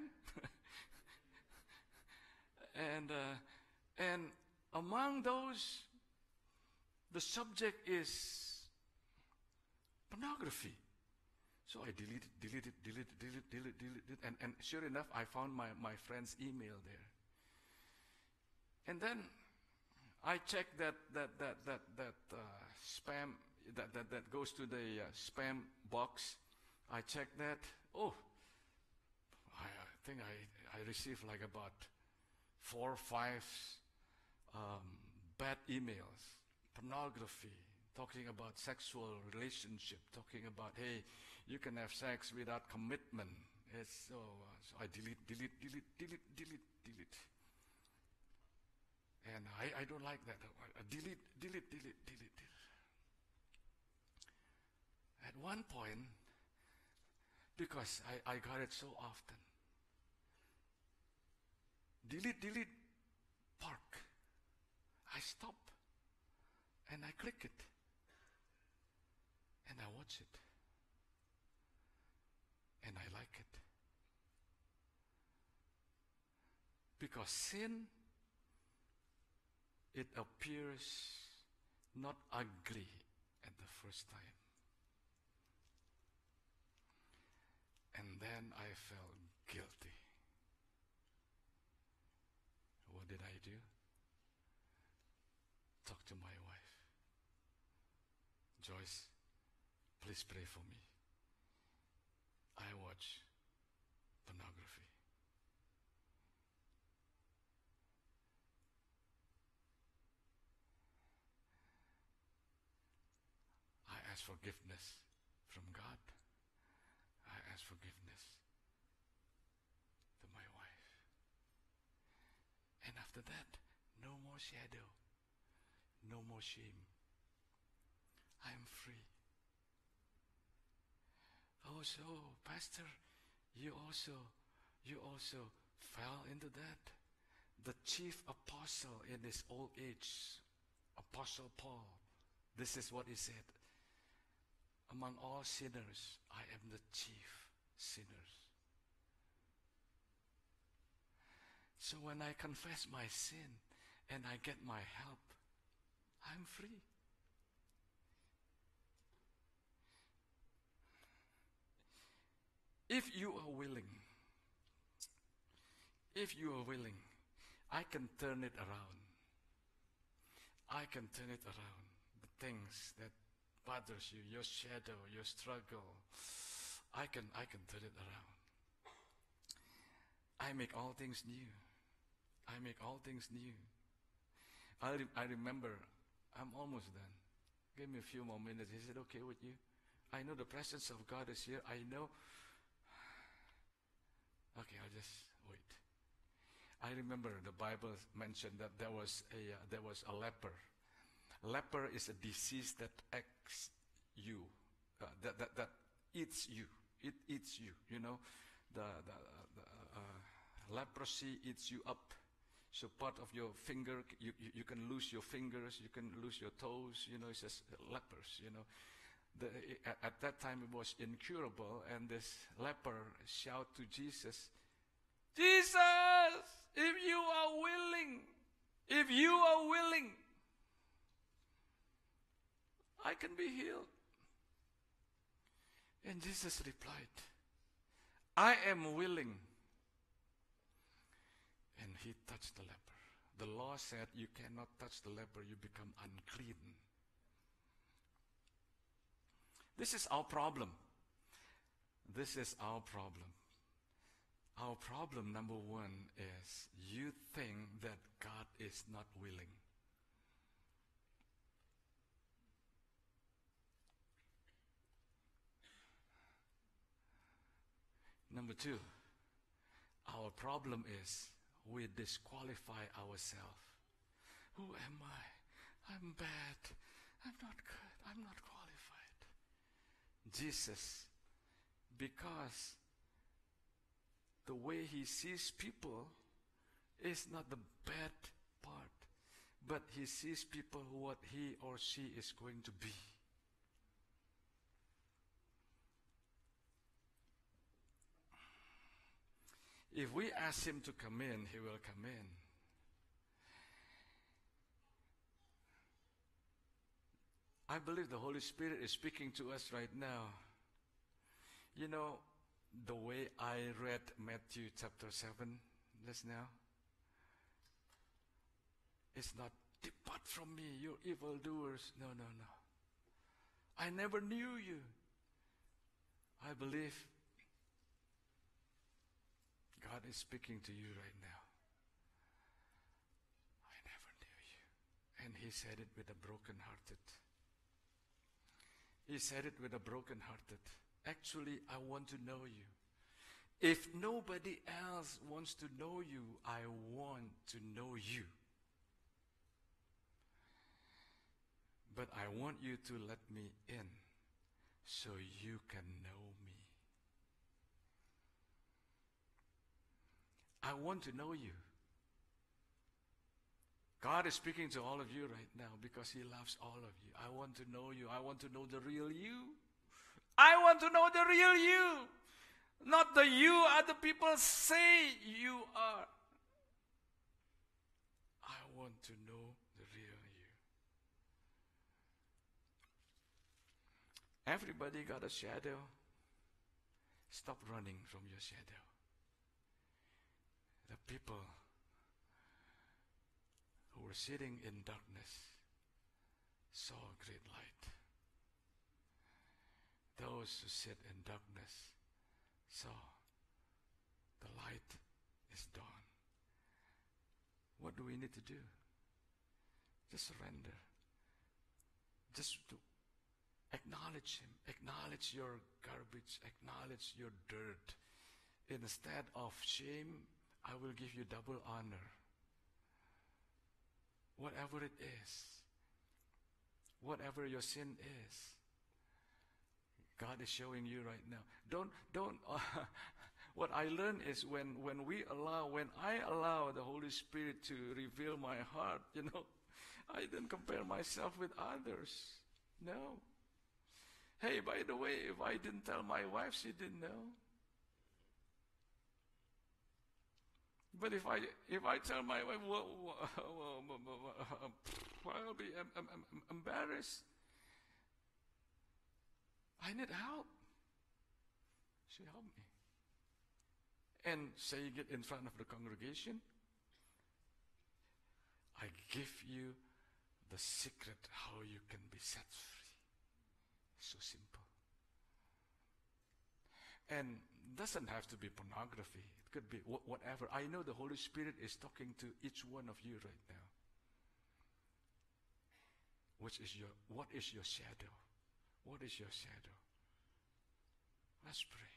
and, uh, and among those, the subject is pornography. So I deleted, deleted, deleted, deleted, deleted, deleted, and, and sure enough, I found my, my friend's email there. And then I checked that that that that that uh, spam that, that that goes to the uh, spam box. I checked that. Oh, I, I think I I received like about four or five um, bad emails, pornography, talking about sexual relationship, talking about, hey, you can have sex without commitment. It's so, uh, so I delete, delete, delete, delete, delete, delete. And I, I don't like that. I delete, delete, delete, delete. At one point, because I, I got it so often, delete, delete, park. I stop and I click it and I watch it and I like it. Because sin, it appears not ugly at the first time. And then I felt guilty. What did I do? Talk to my wife. Joyce, please pray for me. I watch pornography. I ask forgiveness from God. I ask forgiveness to my wife. And after that, no more shadow, no more shame. I am free. Oh, so, Pastor, you also, you also fell into that. The chief apostle in his old age, Apostle Paul, this is what he said. Among all sinners, I am the chief sinners. So when I confess my sin and I get my help, I'm free. If you are willing, if you are willing, I can turn it around. I can turn it around. The things that bothers you, your shadow, your struggle, I can, I can turn it around. I make all things new. I make all things new. I, re- I remember, I'm almost done. Give me a few more minutes. Is it okay with you? I know the presence of God is here. I know. Okay, I'll just wait. I remember the Bible mentioned that there was a uh, there was a leper. Leper is a disease that acts you, uh, that, that that eats you. It eats you. You know, the the, the uh, leprosy eats you up. So part of your finger, you, you you can lose your fingers, you can lose your toes. You know, it's just lepers. You know, the, at, at that time it was incurable, and this leper shout to Jesus, Jesus, if you are willing, if you are willing, I can be healed. And Jesus replied, I am willing. And he touched the leper. The law said you cannot touch the leper, you become unclean. This is our problem. This is our problem. Our problem, number one, is you think that God is not willing. Number two, our our problem is we disqualify ourselves. Who am I? I'm bad. I'm not good. I'm not qualified. Jesus, because the way he sees people is not the bad part, but he sees people what he or she is going to be. If we ask him to come in, he will come in. I believe the Holy Spirit is speaking to us right now. You know, the way I read Matthew chapter seven just now, it's not, depart from me, you evildoers. No, no, no. I never knew you. I believe God is speaking to you right now. I never knew you. And he said it with a broken hearted. He said it with a broken hearted. Actually, I want to know you. If nobody else wants to know you, I want to know you. But I want you to let me in so you can know me. I want to know you. God is speaking to all of you right now because he loves all of you. I want to know you. I want to know the real you. I want to know the real you. Not the you other people say you are. I want to know the real you. Everybody got a shadow. Stop running from your shadow. The people who were sitting in darkness saw a great light. Those who sit in darkness saw the light is dawn. What do we need to do? Just surrender. Just to acknowledge him. Acknowledge your garbage. Acknowledge your dirt. Instead of shame, I will give you double honor. Whatever it is, whatever your sin is, God is showing you right now. Don't, don't, uh, what I learned is when, when we allow, when I allow the Holy Spirit to reveal my heart, you know, I didn't compare myself with others. No. Hey, by the way, if I didn't tell my wife, she didn't know. But if I if I tell my wife, well, well, well, I'll be em- em- em- embarrassed. I need help. She helped me. And saying it in front of the congregation, I give you the secret how you can be set free. So simple. And doesn't have to be pornography. It could be wh- whatever. I know the Holy Spirit is talking to each one of you right now. Which is your, what is your shadow? What is your shadow? Let's pray.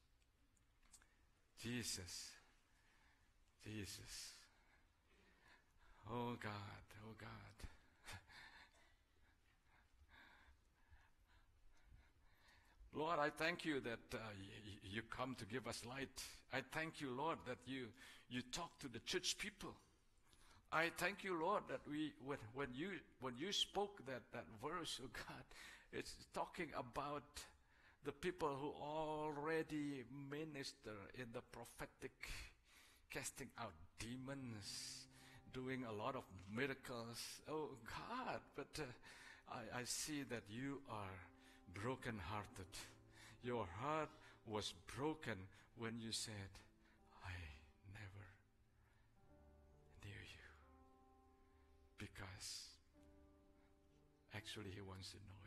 Jesus. Jesus. Oh God, oh God. Lord, I thank you that uh, y- you come to give us light. I thank you, Lord, that you you talk to the church people. I thank you, Lord, that we when, when you when you spoke that, that verse, oh God, it's talking about the people who already minister in the prophetic, casting out demons, doing a lot of miracles. Oh God, but uh, I, I see that you are broken-hearted. Your heart was broken when you said, I never knew you. Because actually he wants to know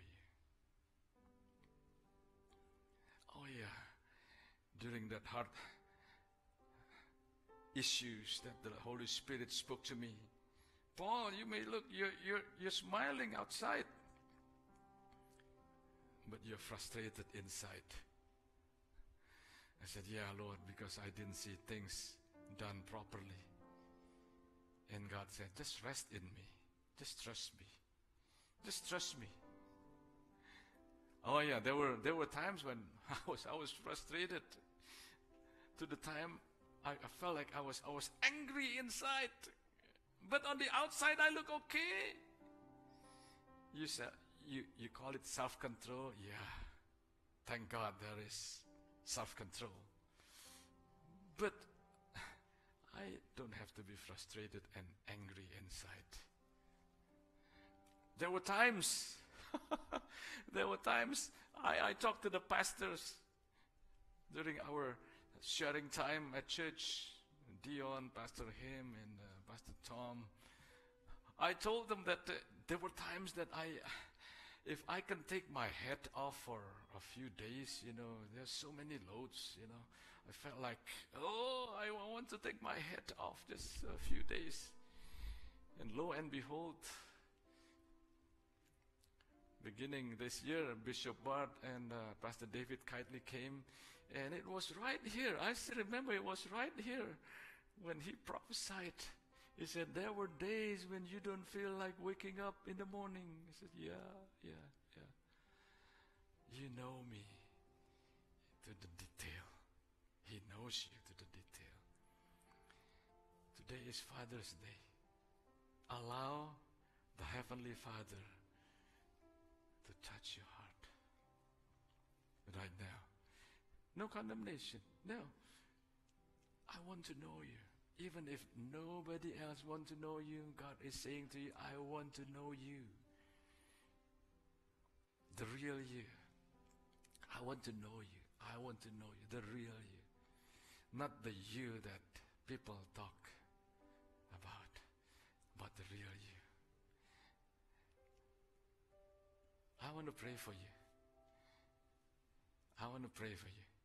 you. Oh yeah, during that hard issues that the Holy Spirit spoke to me. Paul, you may look, you're, you're, you're smiling outside, but you're frustrated inside. I said, yeah, Lord, because I didn't see things done properly. And God said, just rest in me. Just trust me. Just trust me. Oh yeah, there were there were times when I was I was frustrated to the time I, I felt like I was I was angry inside. But on the outside I look okay. You said you, you call it self-control? Yeah. Thank God there is self-control. But I don't have to be frustrated and angry inside. There were times, there were times I, I talked to the pastors during our sharing time at church, Dion, Pastor Him, and uh, Pastor Tom. I told them that uh, there were times that I, if I can take my head off for a few days, you know, there's so many loads, you know. I felt like, oh, I want to take my head off just a few days. And lo and behold, beginning this year, Bishop Bart and uh, Pastor David Kitely came, and it was right here. I still remember it was right here when he prophesied. He said, there were days when you don't feel like waking up in the morning. He said, yeah, yeah, yeah. You know me to the detail. He knows you to the detail. Today is Father's Day. Allow the Heavenly Father to touch your heart right now. No condemnation. No. I want to know you. Even if nobody else wants to know you, God is saying to you, I want to know you. The real you. I want to know you. I want to know you. The real you. Not the you that people talk about, but the real you. I want to pray for you. I want to pray for you.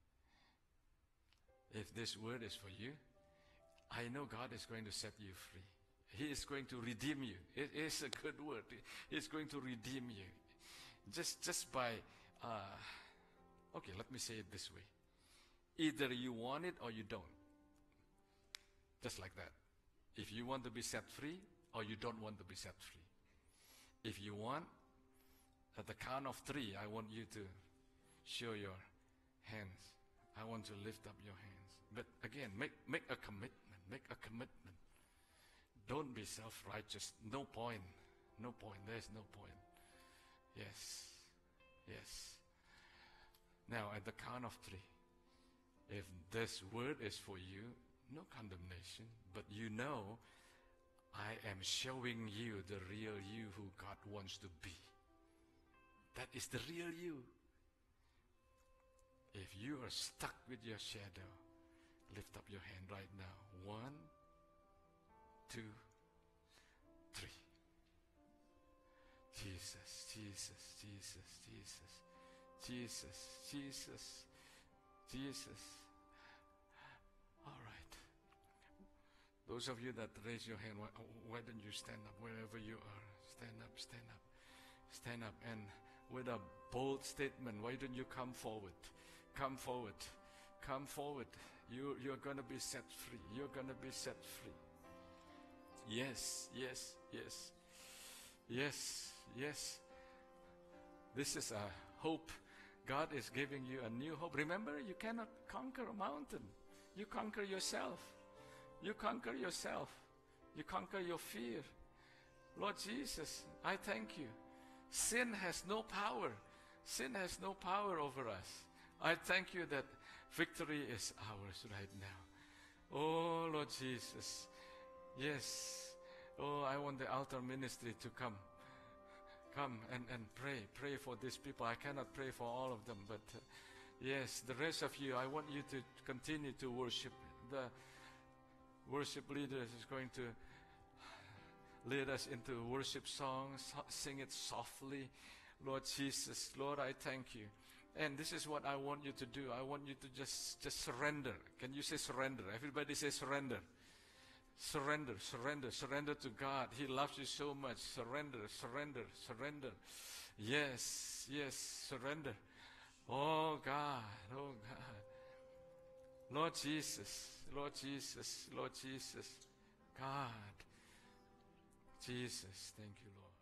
If this word is for you, I know God is going to set you free. He is going to redeem you. It is a good word. He is going to redeem you. Just, just by, uh, okay, let me say it this way. Either you want it or you don't. Just like that. If you want to be set free or you don't want to be set free. If you want, at the count of three, I want you to show your hands. I want to lift up your hands. But again, make, make a commitment. Make a commitment. Don't be self-righteous. No point. No point. There's no point. Yes. Yes. Now, at the count of three, if this word is for you, no condemnation, but you know, I am showing you the real you who God wants to be. That is the real you. If you are stuck with your shadow, lift up your hand right now. One, two, three. Jesus, Jesus, Jesus, Jesus, Jesus, Jesus, Jesus. All right. Those of you that raise your hand, why, why don't you stand up wherever you are? Stand up, stand up, stand up. And with a bold statement, why don't you come forward? Come forward. Come forward. You, you're going to be set free. You're going to be set free. Yes, yes, yes. Yes, yes. This is a hope. God is giving you a new hope. Remember, you cannot conquer a mountain. You conquer yourself. You conquer yourself. You conquer your fear. Lord Jesus, I thank you. Sin has no power. Sin has no power over us. I thank you that victory is ours right now. Oh, Lord Jesus. Yes. Oh, I want the altar ministry to come. Come and, and pray. Pray for these people. I cannot pray for all of them, but uh, yes, the rest of you, I want you to continue to worship. The worship leader is going to lead us into worship songs. Sing it softly. Lord Jesus, Lord, I thank you. And this is what I want you to do. I want you to just, just surrender. Can you say surrender? Everybody say surrender. Surrender, surrender, surrender to God. He loves you so much. Surrender, surrender, surrender. Yes, yes, surrender. Oh God, oh God. Lord Jesus, Lord Jesus, Lord Jesus, God, Jesus, thank you, Lord.